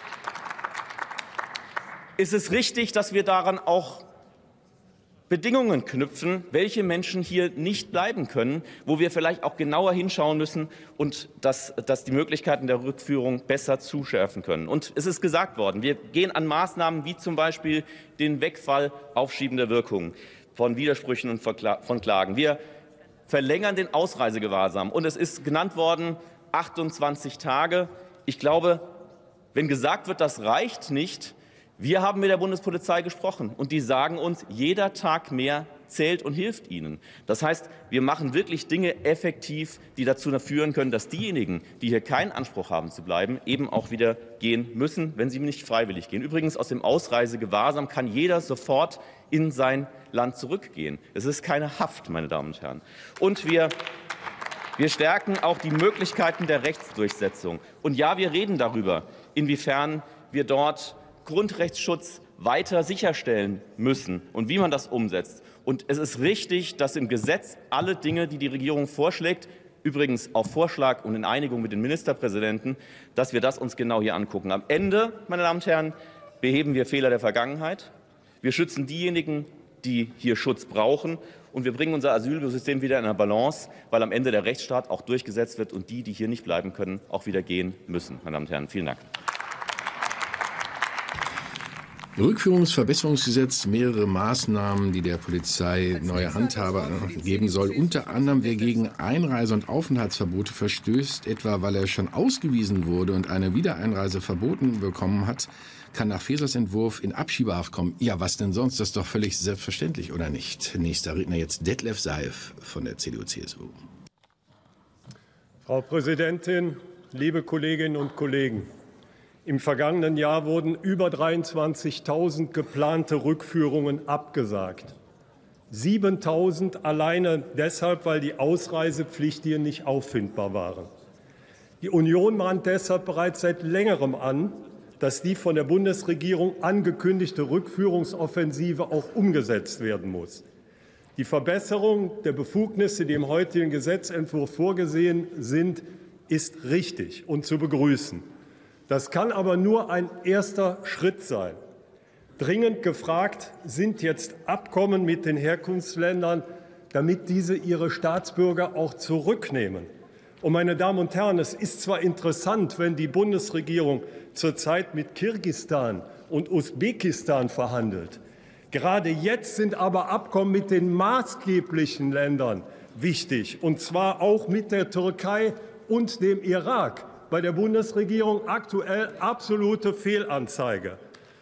ist es richtig, dass wir daran auch Bedingungen knüpfen, welche Menschen hier nicht bleiben können, wo wir vielleicht auch genauer hinschauen müssen und dass, dass die Möglichkeiten der Rückführung besser zuschärfen können. Und es ist gesagt worden, wir gehen an Maßnahmen wie zum Beispiel den Wegfall aufschiebender Wirkungen von Widersprüchen und von Klagen. Wir verlängern den Ausreisegewahrsam. Und es ist genannt worden, achtundzwanzig Tage. Ich glaube, wenn gesagt wird, das reicht nicht, wir haben mit der Bundespolizei gesprochen, und die sagen uns, jeder Tag mehr zählt und hilft ihnen. Das heißt, wir machen wirklich Dinge effektiv, die dazu führen können, dass diejenigen, die hier keinen Anspruch haben zu bleiben, eben auch wieder gehen müssen, wenn sie nicht freiwillig gehen. Übrigens, aus dem Ausreisegewahrsam kann jeder sofort in sein Land zurückgehen. Es ist keine Haft, meine Damen und Herren. Und wir Wir stärken auch die Möglichkeiten der Rechtsdurchsetzung. Und ja, wir reden darüber, inwiefern wir dort Grundrechtsschutz weiter sicherstellen müssen und wie man das umsetzt. Und es ist richtig, dass im Gesetz alle Dinge, die die Regierung vorschlägt, übrigens auf Vorschlag und in Einigung mit den Ministerpräsidenten, dass wir das uns genau hier angucken. Am Ende, meine Damen und Herren, beheben wir Fehler der Vergangenheit. Wir schützen diejenigen, die hier Schutz brauchen. Und wir bringen unser Asylsystem wieder in eine Balance, weil am Ende der Rechtsstaat auch durchgesetzt wird und die, die hier nicht bleiben können, auch wieder gehen müssen. Meine Damen und Herren, vielen Dank. Rückführungsverbesserungsgesetz, mehrere Maßnahmen, die der Polizei neue Handhabe geben soll. Unter anderem, wer gegen Einreise- und Aufenthaltsverbote verstößt, etwa weil er schon ausgewiesen wurde und eine Wiedereinreise verboten bekommen hat, kann nach Fesers Entwurf in Abschiebehaft kommen. Ja, was denn sonst? Das ist doch völlig selbstverständlich, oder nicht? Nächster Redner jetzt Detlef Seif von der C D U C S U. Frau Präsidentin, liebe Kolleginnen und Kollegen! Im vergangenen Jahr wurden über dreiundzwanzigtausend geplante Rückführungen abgesagt. siebentausend alleine deshalb, weil die Ausreisepflichtigen nicht auffindbar waren. Die Union mahnt deshalb bereits seit längerem an, dass die von der Bundesregierung angekündigte Rückführungsoffensive auch umgesetzt werden muss. Die Verbesserung der Befugnisse, die im heutigen Gesetzentwurf vorgesehen sind, ist richtig und zu begrüßen. Das kann aber nur ein erster Schritt sein. Dringend gefragt sind jetzt Abkommen mit den Herkunftsländern, damit diese ihre Staatsbürger auch zurücknehmen. Und meine Damen und Herren, es ist zwar interessant, wenn die Bundesregierung zurzeit mit Kirgisistan und Usbekistan verhandelt. Gerade jetzt sind aber Abkommen mit den maßgeblichen Ländern wichtig, und zwar auch mit der Türkei und dem Irak. Bei der Bundesregierung aktuell absolute Fehlanzeige.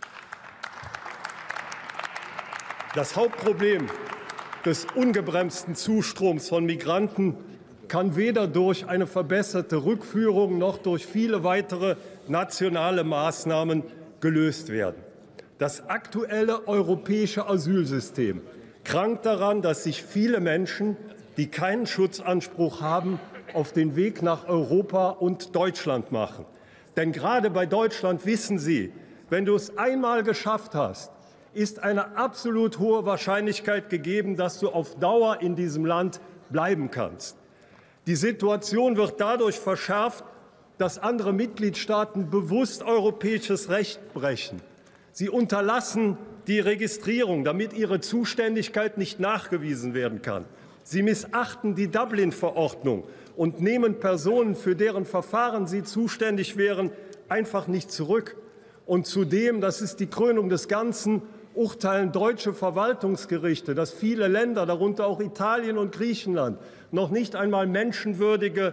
Das Hauptproblem des ungebremsten Zustroms von Migranten kann weder durch eine verbesserte Rückführung noch durch viele weitere nationale Maßnahmen gelöst werden. Das aktuelle europäische Asylsystem krankt daran, dass sich viele Menschen, die keinen Schutzanspruch haben, auf den Weg nach Europa und Deutschland machen. Denn gerade bei Deutschland wissen Sie, wenn du es einmal geschafft hast, ist eine absolut hohe Wahrscheinlichkeit gegeben, dass du auf Dauer in diesem Land bleiben kannst. Die Situation wird dadurch verschärft, dass andere Mitgliedstaaten bewusst europäisches Recht brechen. Sie unterlassen die Registrierung, damit ihre Zuständigkeit nicht nachgewiesen werden kann. Sie missachten die Dublin-Verordnung und nehmen Personen, für deren Verfahren sie zuständig wären, einfach nicht zurück. Und zudem, das ist die Krönung des Ganzen, urteilen deutsche Verwaltungsgerichte, dass viele Länder, darunter auch Italien und Griechenland, noch nicht einmal menschenwürdige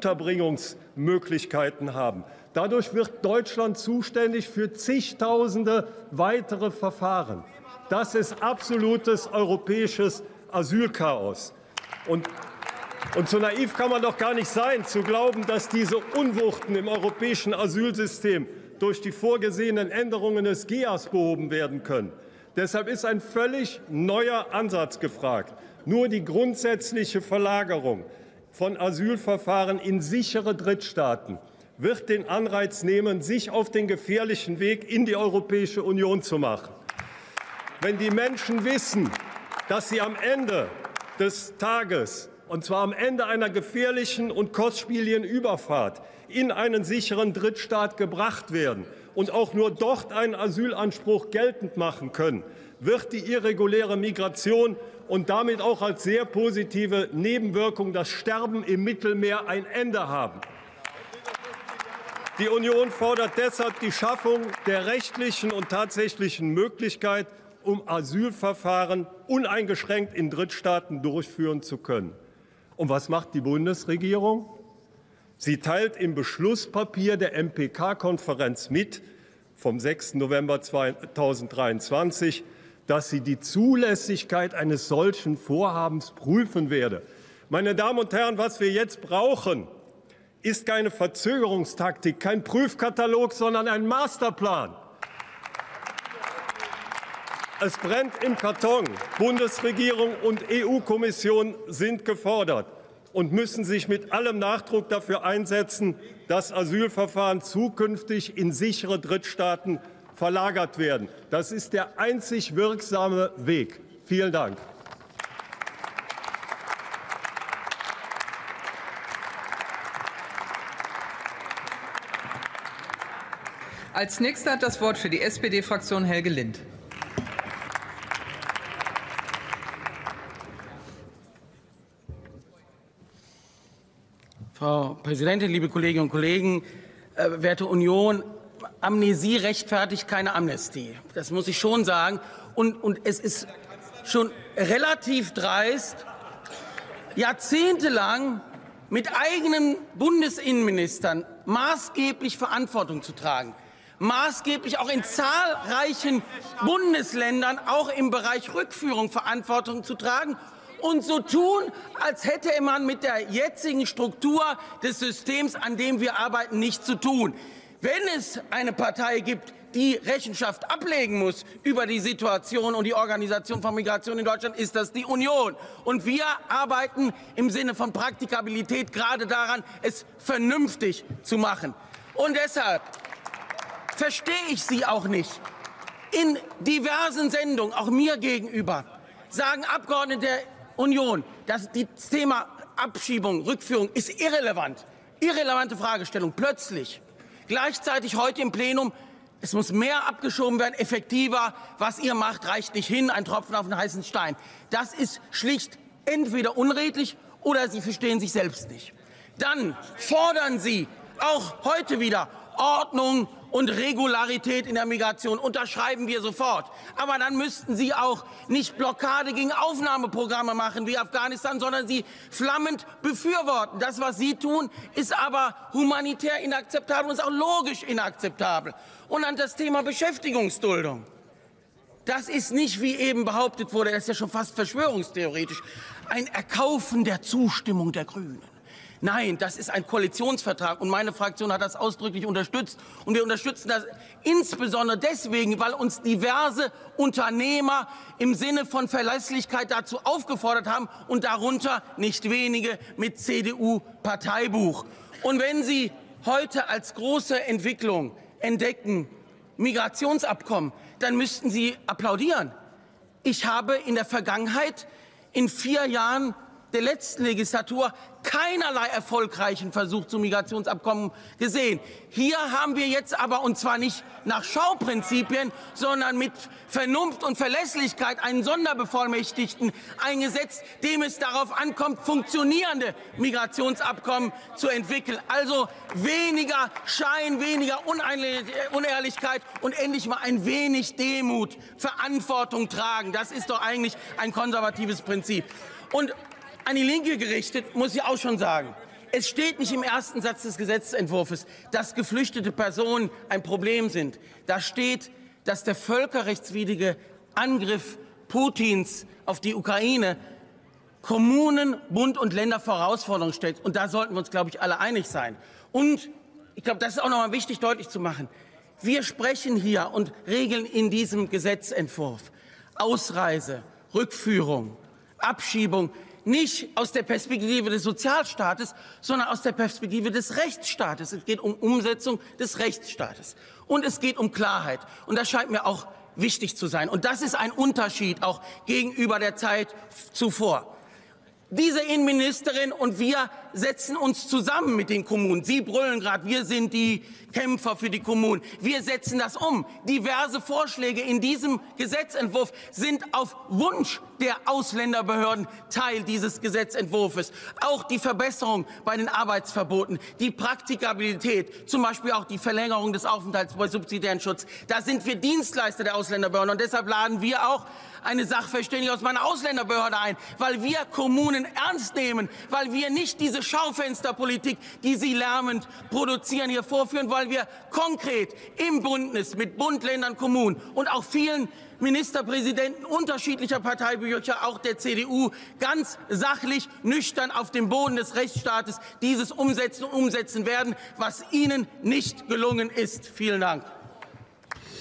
Unterbringungsmöglichkeiten haben. Dadurch wird Deutschland zuständig für zigtausende weitere Verfahren. Das ist absolutes europäisches Asylchaos. Und, und so naiv kann man doch gar nicht sein, zu glauben, dass diese Unwuchten im europäischen Asylsystem durch die vorgesehenen Änderungen des G E A S behoben werden können. Deshalb ist ein völlig neuer Ansatz gefragt. Nur die grundsätzliche Verlagerung von Asylverfahren in sichere Drittstaaten wird den Anreiz nehmen, sich auf den gefährlichen Weg in die Europäische Union zu machen. Wenn die Menschen wissen, dass sie am Ende des Tages, und zwar am Ende einer gefährlichen und kostspieligen Überfahrt, in einen sicheren Drittstaat gebracht werden und auch nur dort einen Asylanspruch geltend machen können, wird die irreguläre Migration und damit auch als sehr positive Nebenwirkung das Sterben im Mittelmeer ein Ende haben. Die Union fordert deshalb die Schaffung der rechtlichen und tatsächlichen Möglichkeit, um Asylverfahren uneingeschränkt in Drittstaaten durchführen zu können. Und was macht die Bundesregierung? Sie teilt im Beschlusspapier der M P K-Konferenz mit, vom sechsten November zweitausenddreiundzwanzig, dass sie die Zulässigkeit eines solchen Vorhabens prüfen werde. Meine Damen und Herren, was wir jetzt brauchen, ist keine Verzögerungstaktik, kein Prüfkatalog, sondern ein Masterplan. Es brennt im Karton. Bundesregierung und E U-Kommission sind gefordert und müssen sich mit allem Nachdruck dafür einsetzen, dass Asylverfahren zukünftig in sichere Drittstaaten verlagert werden. Das ist der einzig wirksame Weg. Vielen Dank. Als Nächster hat das Wort für die S P D-Fraktion Helge Lind. Frau Präsidentin, liebe Kolleginnen und Kollegen, äh, werte Union, Amnesie rechtfertigt keine Amnestie. Das muss ich schon sagen. Und, und es ist schon relativ dreist, jahrzehntelang mit eigenen Bundesinnenministern maßgeblich Verantwortung zu tragen, maßgeblich auch in zahlreichen Bundesländern, auch im Bereich Rückführung Verantwortung zu tragen und so tun, als hätte man mit der jetzigen Struktur des Systems, an dem wir arbeiten, nichts zu tun. Wenn es eine Partei gibt, die Rechenschaft ablegen muss über die Situation und die Organisation von Migration in Deutschland, ist das die Union. Und wir arbeiten im Sinne von Praktikabilität gerade daran, es vernünftig zu machen. Und deshalb verstehe ich Sie auch nicht. In diversen Sendungen, auch mir gegenüber, sagen Abgeordnete der Union, dass das Thema Abschiebung, Rückführung ist irrelevant. Irrelevante Fragestellung. Plötzlich. Gleichzeitig heute im Plenum, es muss mehr abgeschoben werden, effektiver. Was ihr macht, reicht nicht hin, ein Tropfen auf den heißen Stein. Das ist schlicht entweder unredlich oder Sie verstehen sich selbst nicht. Dann fordern Sie auch heute wieder Ordnung und Regularität in der Migration. Unterschreiben wir sofort. Aber dann müssten Sie auch nicht Blockade gegen Aufnahmeprogramme machen wie Afghanistan, sondern sie flammend befürworten. Das, was Sie tun, ist aber humanitär inakzeptabel und ist auch logisch inakzeptabel. Und dann das Thema Beschäftigungsduldung. Das ist nicht, wie eben behauptet wurde, das ist ja schon fast verschwörungstheoretisch, ein Erkaufen der Zustimmung der Grünen. Nein, das ist ein Koalitionsvertrag, und meine Fraktion hat das ausdrücklich unterstützt. Und wir unterstützen das insbesondere deswegen, weil uns diverse Unternehmer im Sinne von Verlässlichkeit dazu aufgefordert haben, und darunter nicht wenige mit C D U-Parteibuch. Und wenn Sie heute als große Entwicklung entdecken Migrationsabkommen, dann müssten Sie applaudieren. Ich habe in der Vergangenheit in vier Jahren der letzten Legislatur keinerlei erfolgreichen Versuch zu Migrationsabkommen gesehen. Hier haben wir jetzt aber, und zwar nicht nach Schauprinzipien, sondern mit Vernunft und Verlässlichkeit einen Sonderbevollmächtigten eingesetzt, dem es darauf ankommt, funktionierende Migrationsabkommen zu entwickeln. Also weniger Schein, weniger Unehrlichkeit und endlich mal ein wenig Demut, Verantwortung tragen. Das ist doch eigentlich ein konservatives Prinzip. Und an die Linke gerichtet, muss ich auch schon sagen, es steht nicht im ersten Satz des Gesetzentwurfs, dass geflüchtete Personen ein Problem sind. Da steht, dass der völkerrechtswidrige Angriff Putins auf die Ukraine Kommunen, Bund und Länder vor Herausforderungen stellt. Und da sollten wir uns, glaube ich, alle einig sein. Und ich glaube, das ist auch noch mal wichtig deutlich zu machen. Wir sprechen hier und regeln in diesem Gesetzentwurf Ausreise, Rückführung, Abschiebung, nicht aus der Perspektive des Sozialstaates, sondern aus der Perspektive des Rechtsstaates. Es geht um Umsetzung des Rechtsstaates. Und es geht um Klarheit. Und das scheint mir auch wichtig zu sein. Und das ist ein Unterschied auch gegenüber der Zeit zuvor. Diese Innenministerin und wir setzen uns zusammen mit den Kommunen. Sie brüllen gerade, wir sind die Kämpfer für die Kommunen. Wir setzen das um. Diverse Vorschläge in diesem Gesetzentwurf sind auf Wunsch der Ausländerbehörden Teil dieses Gesetzentwurfs. Auch die Verbesserung bei den Arbeitsverboten, die Praktikabilität, zum Beispiel auch die Verlängerung des Aufenthalts bei subsidiären Schutz. Da sind wir Dienstleister der Ausländerbehörden. Und deshalb laden wir auch eine Sachverständige aus meiner Ausländerbehörde ein, weil wir Kommunen ernst nehmen, weil wir nicht diese Schaufensterpolitik, die sie lärmend produzieren, hier vorführen, weil wir konkret im Bündnis mit Bund, Ländern, Kommunen und auch vielen Ministerpräsidenten unterschiedlicher Parteibücher, auch der C D U, ganz sachlich, nüchtern auf dem Boden des Rechtsstaates dieses umsetzen und umsetzen werden, was Ihnen nicht gelungen ist. Vielen Dank.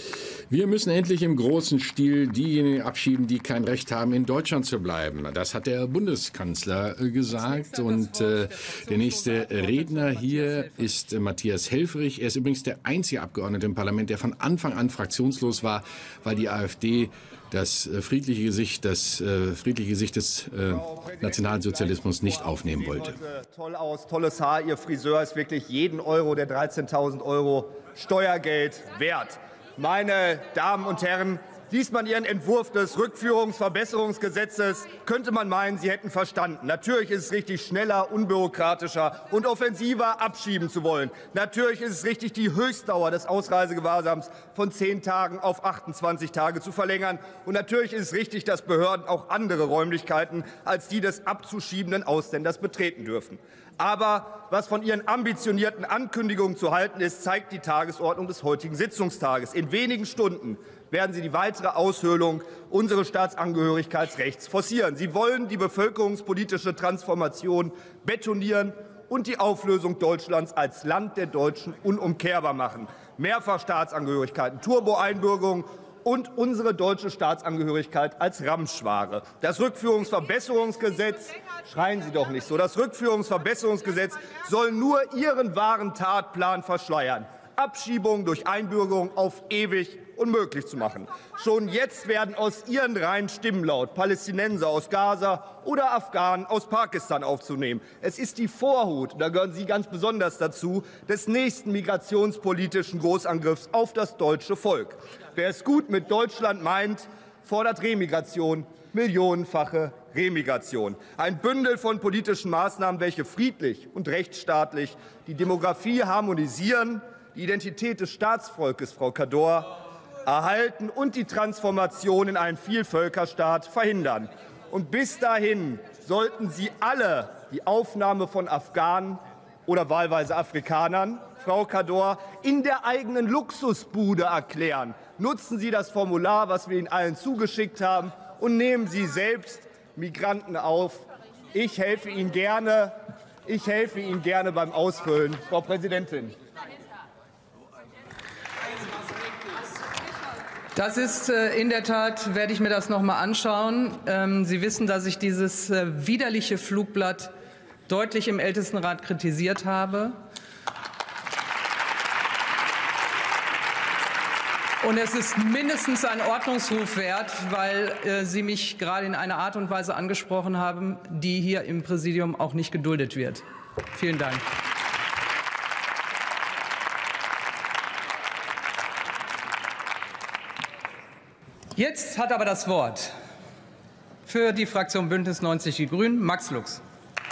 Wir müssen endlich im großen Stil diejenigen abschieben, die kein Recht haben, in Deutschland zu bleiben. Das hat der Bundeskanzler gesagt. Und äh, der nächste Redner hier ist äh, Matthias Helfrich. Er ist übrigens der einzige Abgeordnete im Parlament, der von Anfang an fraktionslos war, weil die AfD das äh, friedliche Gesicht, das äh, friedliche Gesicht des äh, Nationalsozialismus nicht aufnehmen wollte. Toll aus, tolles Haar. Ihr Friseur ist wirklich jeden Euro der dreizehntausend Euro Steuergeld wert. Meine Damen und Herren, liest man Ihren Entwurf des Rückführungsverbesserungsgesetzes, könnte man meinen, Sie hätten verstanden. Natürlich ist es richtig, schneller, unbürokratischer und offensiver abschieben zu wollen. Natürlich ist es richtig, die Höchstdauer des Ausreisegewahrsams von zehn Tagen auf achtundzwanzig Tage zu verlängern. Und natürlich ist es richtig, dass Behörden auch andere Räumlichkeiten als die des abzuschiebenden Ausländers betreten dürfen. Aber was von Ihren ambitionierten Ankündigungen zu halten ist, zeigt die Tagesordnung des heutigen Sitzungstages. In wenigen Stunden werden Sie die weitere Aushöhlung unseres Staatsangehörigkeitsrechts forcieren. Sie wollen die bevölkerungspolitische Transformation betonieren und die Auflösung Deutschlands als Land der Deutschen unumkehrbar machen. Mehrfachstaatsangehörigkeiten, Turbo-Einbürgerung und unsere deutsche Staatsangehörigkeit als Ramschware. Das Rückführungsverbesserungsgesetz, schreien Sie doch nicht so, das Rückführungsverbesserungsgesetz soll nur Ihren wahren Tatplan verschleiern. Abschiebung durch Einbürgerung auf ewig unmöglich zu machen. Schon jetzt werden aus Ihren Reihen Stimmen laut, Palästinenser aus Gaza oder Afghanen aus Pakistan aufzunehmen. Es ist die Vorhut, da gehören Sie ganz besonders dazu, des nächsten migrationspolitischen Großangriffs auf das deutsche Volk. Wer es gut mit Deutschland meint, fordert Remigration, millionenfache Remigration. Ein Bündel von politischen Maßnahmen, welche friedlich und rechtsstaatlich die Demografie harmonisieren, die Identität des Staatsvolkes, Frau Kador, erhalten und die Transformation in einen Vielvölkerstaat verhindern. Und bis dahin sollten Sie alle die Aufnahme von Afghanen oder wahlweise Afrikanern, Frau Kador, in der eigenen Luxusbude erklären. Nutzen Sie das Formular, was wir Ihnen allen zugeschickt haben, und nehmen Sie selbst Migranten auf. Ich helfe Ihnen gerne. Ich helfe Ihnen gerne beim Ausfüllen, Frau Präsidentin. Das ist äh, in der Tat, werde ich mir das noch mal anschauen. Ähm, Sie wissen, dass ich dieses äh, widerliche Flugblatt deutlich im Ältestenrat kritisiert habe. Und es ist mindestens ein Ordnungsruf wert, weil äh, Sie mich gerade in einer Art und Weise angesprochen haben, die hier im Präsidium auch nicht geduldet wird. Vielen Dank. Jetzt hat aber das Wort für die Fraktion Bündnis neunzig Die Grünen Max Lux.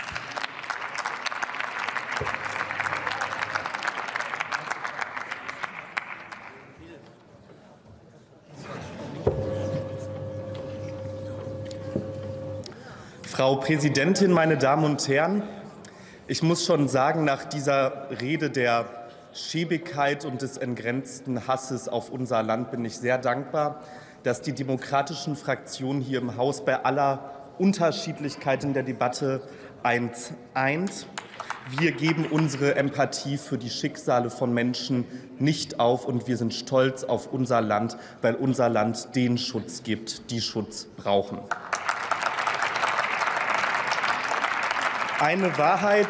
Frau Präsidentin, meine Damen und Herren! Ich muss schon sagen, nach dieser Rede der Schäbigkeit und des entgrenzten Hasses auf unser Land bin ich sehr dankbar, dass die demokratischen Fraktionen hier im Haus bei aller Unterschiedlichkeit in der Debatte eins eint. Wir geben unsere Empathie für die Schicksale von Menschen nicht auf, und wir sind stolz auf unser Land, weil unser Land den Schutz gibt, die Schutz brauchen. Eine Wahrheit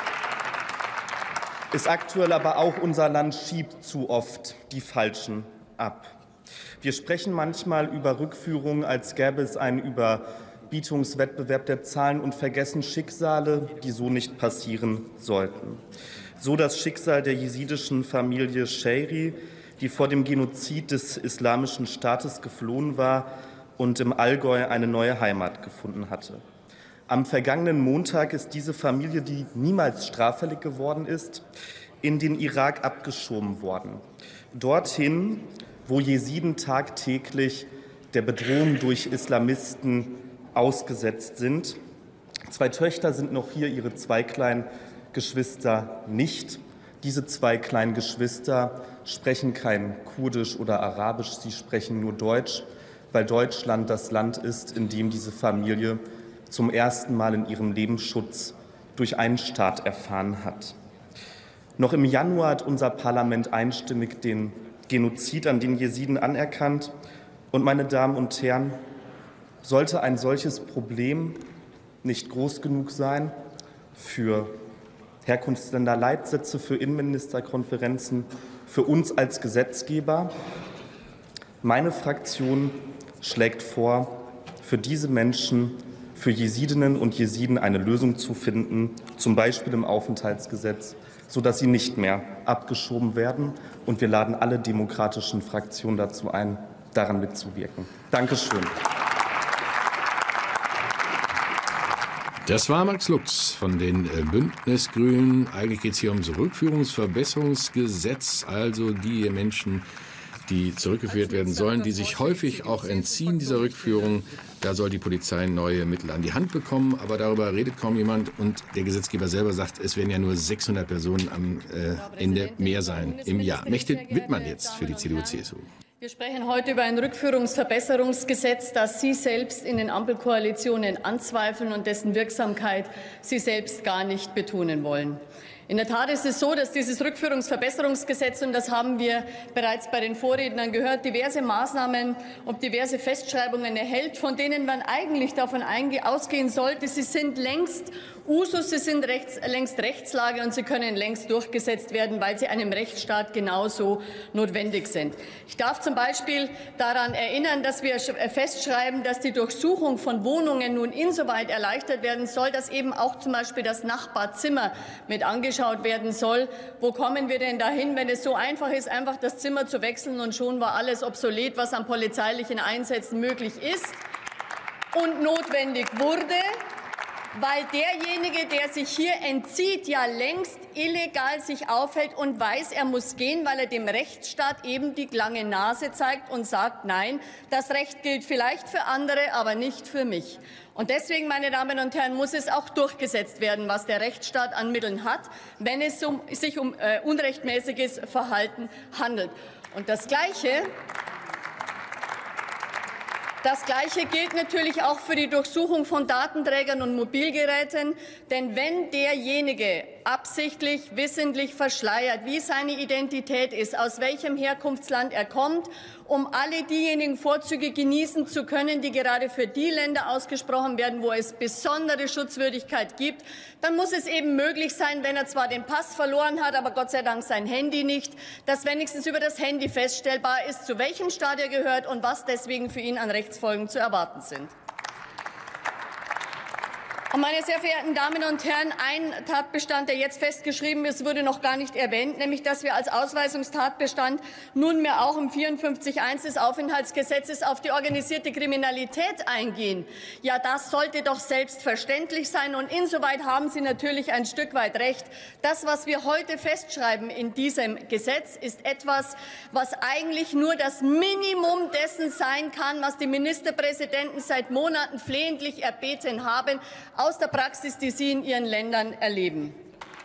ist aktuell aber auch, unser Land schiebt zu oft die Falschen ab. Wir sprechen manchmal über Rückführung, als gäbe es einen Überbietungswettbewerb der Zahlen, und vergessen Schicksale, die so nicht passieren sollten. So das Schicksal der jesidischen Familie Sheri, die vor dem Genozid des Islamischen Staates geflohen war und im Allgäu eine neue Heimat gefunden hatte. Am vergangenen Montag ist diese Familie, die niemals straffällig geworden ist, in den Irak abgeschoben worden. Dorthin, wo Jesiden tagtäglich der Bedrohung durch Islamisten ausgesetzt sind. Zwei Töchter sind noch hier, ihre zwei kleinen Geschwister nicht. Diese zwei kleinen Geschwister sprechen kein Kurdisch oder Arabisch, sie sprechen nur Deutsch, weil Deutschland das Land ist, in dem diese Familie zum ersten Mal in ihrem Leben Schutz durch einen Staat erfahren hat. Noch im Januar hat unser Parlament einstimmig den Genozid an den Jesiden anerkannt. Und, meine Damen und Herren, sollte ein solches Problem nicht groß genug sein für Herkunftsländer, Leitsätze, für Innenministerkonferenzen, für uns als Gesetzgeber? Meine Fraktion schlägt vor, für diese Menschen, für Jesidinnen und Jesiden eine Lösung zu finden, zum Beispiel im Aufenthaltsgesetz, sodass sie nicht mehr abgeschoben werden. Und wir laden alle demokratischen Fraktionen dazu ein, daran mitzuwirken. Dankeschön. Das war Max Lux von den Bündnisgrünen. Eigentlich geht es hier ums Rückführungsverbesserungsgesetz, also die Menschen, die zurückgeführt werden sollen, die sich häufig auch entziehen dieser Rückführung. Da soll die Polizei neue Mittel an die Hand bekommen, aber darüber redet kaum jemand. Und der Gesetzgeber selber sagt, es werden ja nur sechshundert Personen am äh, Ende mehr sein im Jahr. Mechthild Wittmann jetzt für die C D U C S U. Wir sprechen heute über ein Rückführungsverbesserungsgesetz, das Sie selbst in den Ampelkoalitionen anzweifeln und dessen Wirksamkeit Sie selbst gar nicht betonen wollen. In der Tat ist es so, dass dieses Rückführungsverbesserungsgesetz, und das haben wir bereits bei den Vorrednern gehört, diverse Maßnahmen und diverse Festschreibungen erhält, von denen man eigentlich davon ausgehen sollte, sie sind längst Usus, sie sind rechts, längst Rechtslage und sie können längst durchgesetzt werden, weil sie einem Rechtsstaat genauso notwendig sind. Ich darf zum Beispiel daran erinnern, dass wir festschreiben, dass die Durchsuchung von Wohnungen nun insoweit erleichtert werden soll, dass eben auch zum Beispiel das Nachbarzimmer mit angeschaut werden soll. Wo kommen wir denn dahin, wenn es so einfach ist, einfach das Zimmer zu wechseln und schon war alles obsolet, was an polizeilichen Einsätzen möglich ist und notwendig wurde? Weil derjenige, der sich hier entzieht, ja längst illegal sich aufhält und weiß, er muss gehen, weil er dem Rechtsstaat eben die lange Nase zeigt und sagt, nein, das Recht gilt vielleicht für andere, aber nicht für mich. Und deswegen, meine Damen und Herren, muss es auch durchgesetzt werden, was der Rechtsstaat an Mitteln hat, wenn es um, sich um äh, unrechtmäßiges Verhalten handelt. Und das Gleiche Das Gleiche gilt natürlich auch für die Durchsuchung von Datenträgern und Mobilgeräten. Denn wenn derjenige absichtlich, wissentlich verschleiert, wie seine Identität ist, aus welchem Herkunftsland er kommt, um alle diejenigen Vorzüge genießen zu können, die gerade für die Länder ausgesprochen werden, wo es besondere Schutzwürdigkeit gibt, dann muss es eben möglich sein, wenn er zwar den Pass verloren hat, aber Gott sei Dank sein Handy nicht, dass wenigstens über das Handy feststellbar ist, zu welchem Staat er gehört und was deswegen für ihn an Rechtsfolgen zu erwarten sind. Und meine sehr verehrten Damen und Herren, ein Tatbestand, der jetzt festgeschrieben ist, wurde noch gar nicht erwähnt, nämlich dass wir als Ausweisungstatbestand nunmehr auch im vierundfünfzig Absatz eins des Aufenthaltsgesetzes auf die organisierte Kriminalität eingehen. Ja, das sollte doch selbstverständlich sein. Und insoweit haben Sie natürlich ein Stück weit recht. Das, was wir heute festschreiben in diesem Gesetz, ist etwas, was eigentlich nur das Minimum dessen sein kann, was die Ministerpräsidenten seit Monaten flehentlich erbeten haben, aus der Praxis, die Sie in Ihren Ländern erleben.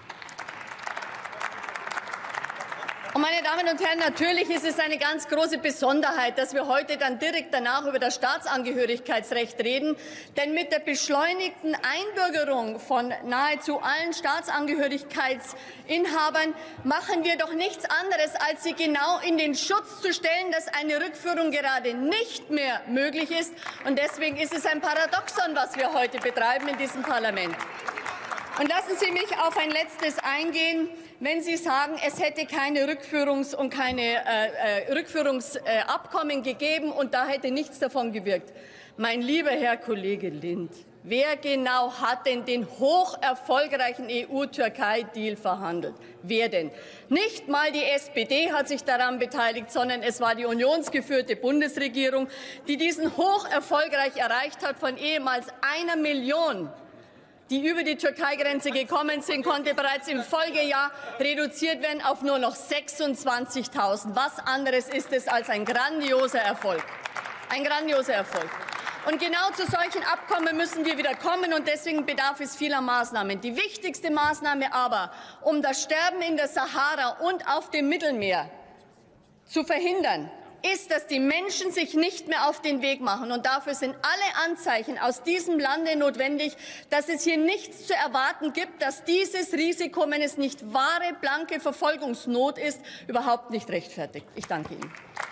Und meine Damen und Herren, natürlich ist es eine ganz große Besonderheit, dass wir heute dann direkt danach über das Staatsangehörigkeitsrecht reden. Denn mit der beschleunigten Einbürgerung von nahezu allen Staatsangehörigkeitsinhabern machen wir doch nichts anderes, als sie genau in den Schutz zu stellen, dass eine Rückführung gerade nicht mehr möglich ist. Und deswegen ist es ein Paradoxon, was wir heute betreiben in diesem Parlament. Und lassen Sie mich auf ein Letztes eingehen. Wenn Sie sagen, es hätte keine Rückführungs- und keine äh, äh, Rückführungsabkommen äh, gegeben und da hätte nichts davon gewirkt. Mein lieber Herr Kollege Lind, wer genau hat denn den hoch erfolgreichen E U-Türkei-Deal verhandelt? Wer denn? Nicht mal die S P D hat sich daran beteiligt, sondern es war die unionsgeführte Bundesregierung, die diesen hoch erfolgreich erreicht hat. Von ehemals einer Million, die über die Türkei-Grenze gekommen sind, konnte bereits im Folgejahr reduziert werden auf nur noch sechsundzwanzigtausend. Was anderes ist es als ein grandioser Erfolg. Ein grandioser Erfolg. Und genau zu solchen Abkommen müssen wir wieder kommen, und deswegen bedarf es vieler Maßnahmen. Die wichtigste Maßnahme aber, um das Sterben in der Sahara und auf dem Mittelmeer zu verhindern, ist, dass die Menschen sich nicht mehr auf den Weg machen. Und dafür sind alle Anzeichen aus diesem Lande notwendig, dass es hier nichts zu erwarten gibt, dass dieses Risiko, wenn es nicht wahre, blanke Verfolgungsnot ist, überhaupt nicht rechtfertigt. Ich danke Ihnen.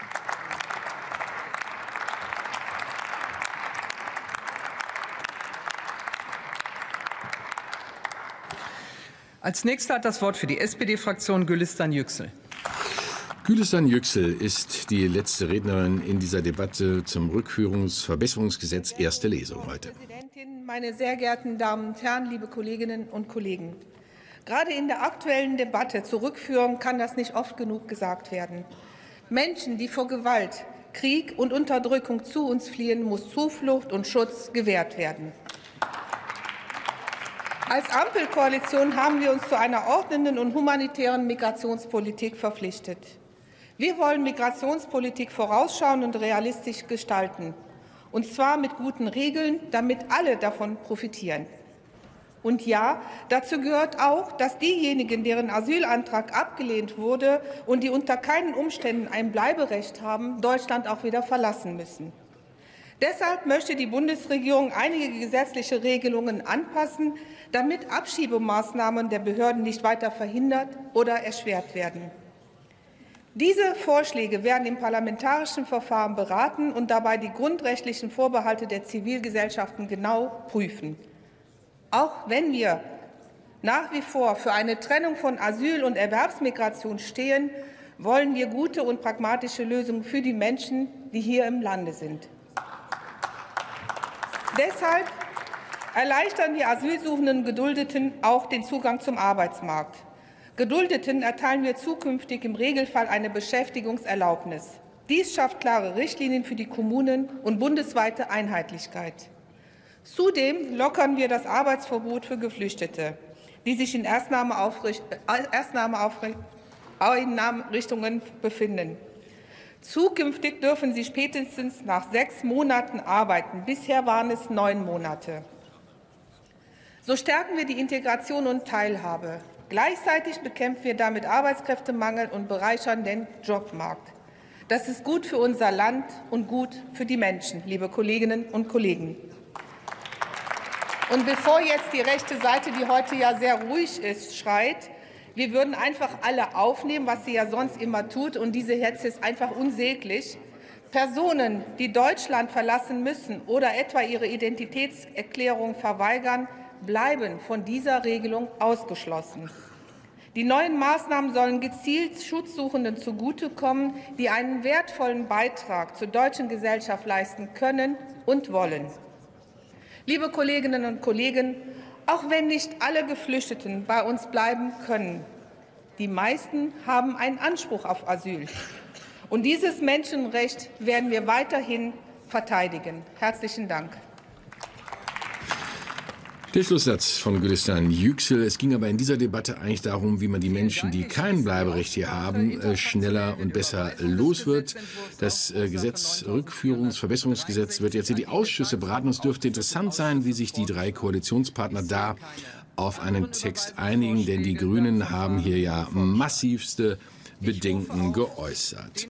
Als Nächster hat das Wort für die S P D-Fraktion Gülistan Yüksel. Gülistan Yüksel ist die letzte Rednerin in dieser Debatte zum Rückführungsverbesserungsgesetz, erste Lesung heute. Frau Präsidentin, meine sehr geehrten Damen und Herren, liebe Kolleginnen und Kollegen! Gerade in der aktuellen Debatte zur Rückführung kann das nicht oft genug gesagt werden. Menschen, die vor Gewalt, Krieg und Unterdrückung zu uns fliehen, muss Zuflucht und Schutz gewährt werden. Als Ampelkoalition haben wir uns zu einer ordnenden und humanitären Migrationspolitik verpflichtet. Wir wollen Migrationspolitik vorausschauend und realistisch gestalten, und zwar mit guten Regeln, damit alle davon profitieren. Und ja, dazu gehört auch, dass diejenigen, deren Asylantrag abgelehnt wurde und die unter keinen Umständen ein Bleiberecht haben, Deutschland auch wieder verlassen müssen. Deshalb möchte die Bundesregierung einige gesetzliche Regelungen anpassen, damit Abschiebemaßnahmen der Behörden nicht weiter verhindert oder erschwert werden. Diese Vorschläge werden im parlamentarischen Verfahren beraten und dabei die grundrechtlichen Vorbehalte der Zivilgesellschaften genau prüfen. Auch wenn wir nach wie vor für eine Trennung von Asyl- und Erwerbsmigration stehen, wollen wir gute und pragmatische Lösungen für die Menschen, die hier im Lande sind. Deshalb erleichtern die asylsuchenden Geduldeten auch den Zugang zum Arbeitsmarkt. Geduldeten erteilen wir zukünftig im Regelfall eine Beschäftigungserlaubnis. Dies schafft klare Richtlinien für die Kommunen und bundesweite Einheitlichkeit. Zudem lockern wir das Arbeitsverbot für Geflüchtete, die sich in Erstnahmeeinrichtungen befinden. Zukünftig dürfen sie spätestens nach sechs Monaten arbeiten. Bisher waren es neun Monate. So stärken wir die Integration und Teilhabe. Gleichzeitig bekämpfen wir damit Arbeitskräftemangel und bereichern den Jobmarkt. Das ist gut für unser Land und gut für die Menschen, liebe Kolleginnen und Kollegen. Und bevor jetzt die rechte Seite, die heute ja sehr ruhig ist, schreit, wir würden einfach alle aufnehmen, was sie ja sonst immer tut, und diese Hetze ist einfach unsäglich. Personen, die Deutschland verlassen müssen oder etwa ihre Identitätserklärung verweigern, bleiben von dieser Regelung ausgeschlossen. Die neuen Maßnahmen sollen gezielt Schutzsuchenden zugutekommen, die einen wertvollen Beitrag zur deutschen Gesellschaft leisten können und wollen. Liebe Kolleginnen und Kollegen, auch wenn nicht alle Geflüchteten bei uns bleiben können, die meisten haben einen Anspruch auf Asyl. Und dieses Menschenrecht werden wir weiterhin verteidigen. Herzlichen Dank. Der Schlusssatz von Gülistan Yüksel. Es ging aber in dieser Debatte eigentlich darum, wie man die Menschen, die kein Bleiberecht hier haben, schneller und besser los wird. Das Gesetz, Rückführungsverbesserungsgesetz, wird jetzt in die Ausschüsse beraten. Es dürfte interessant sein, wie sich die drei Koalitionspartner da auf einen Text einigen, denn die Grünen haben hier ja massivste Bedenken geäußert.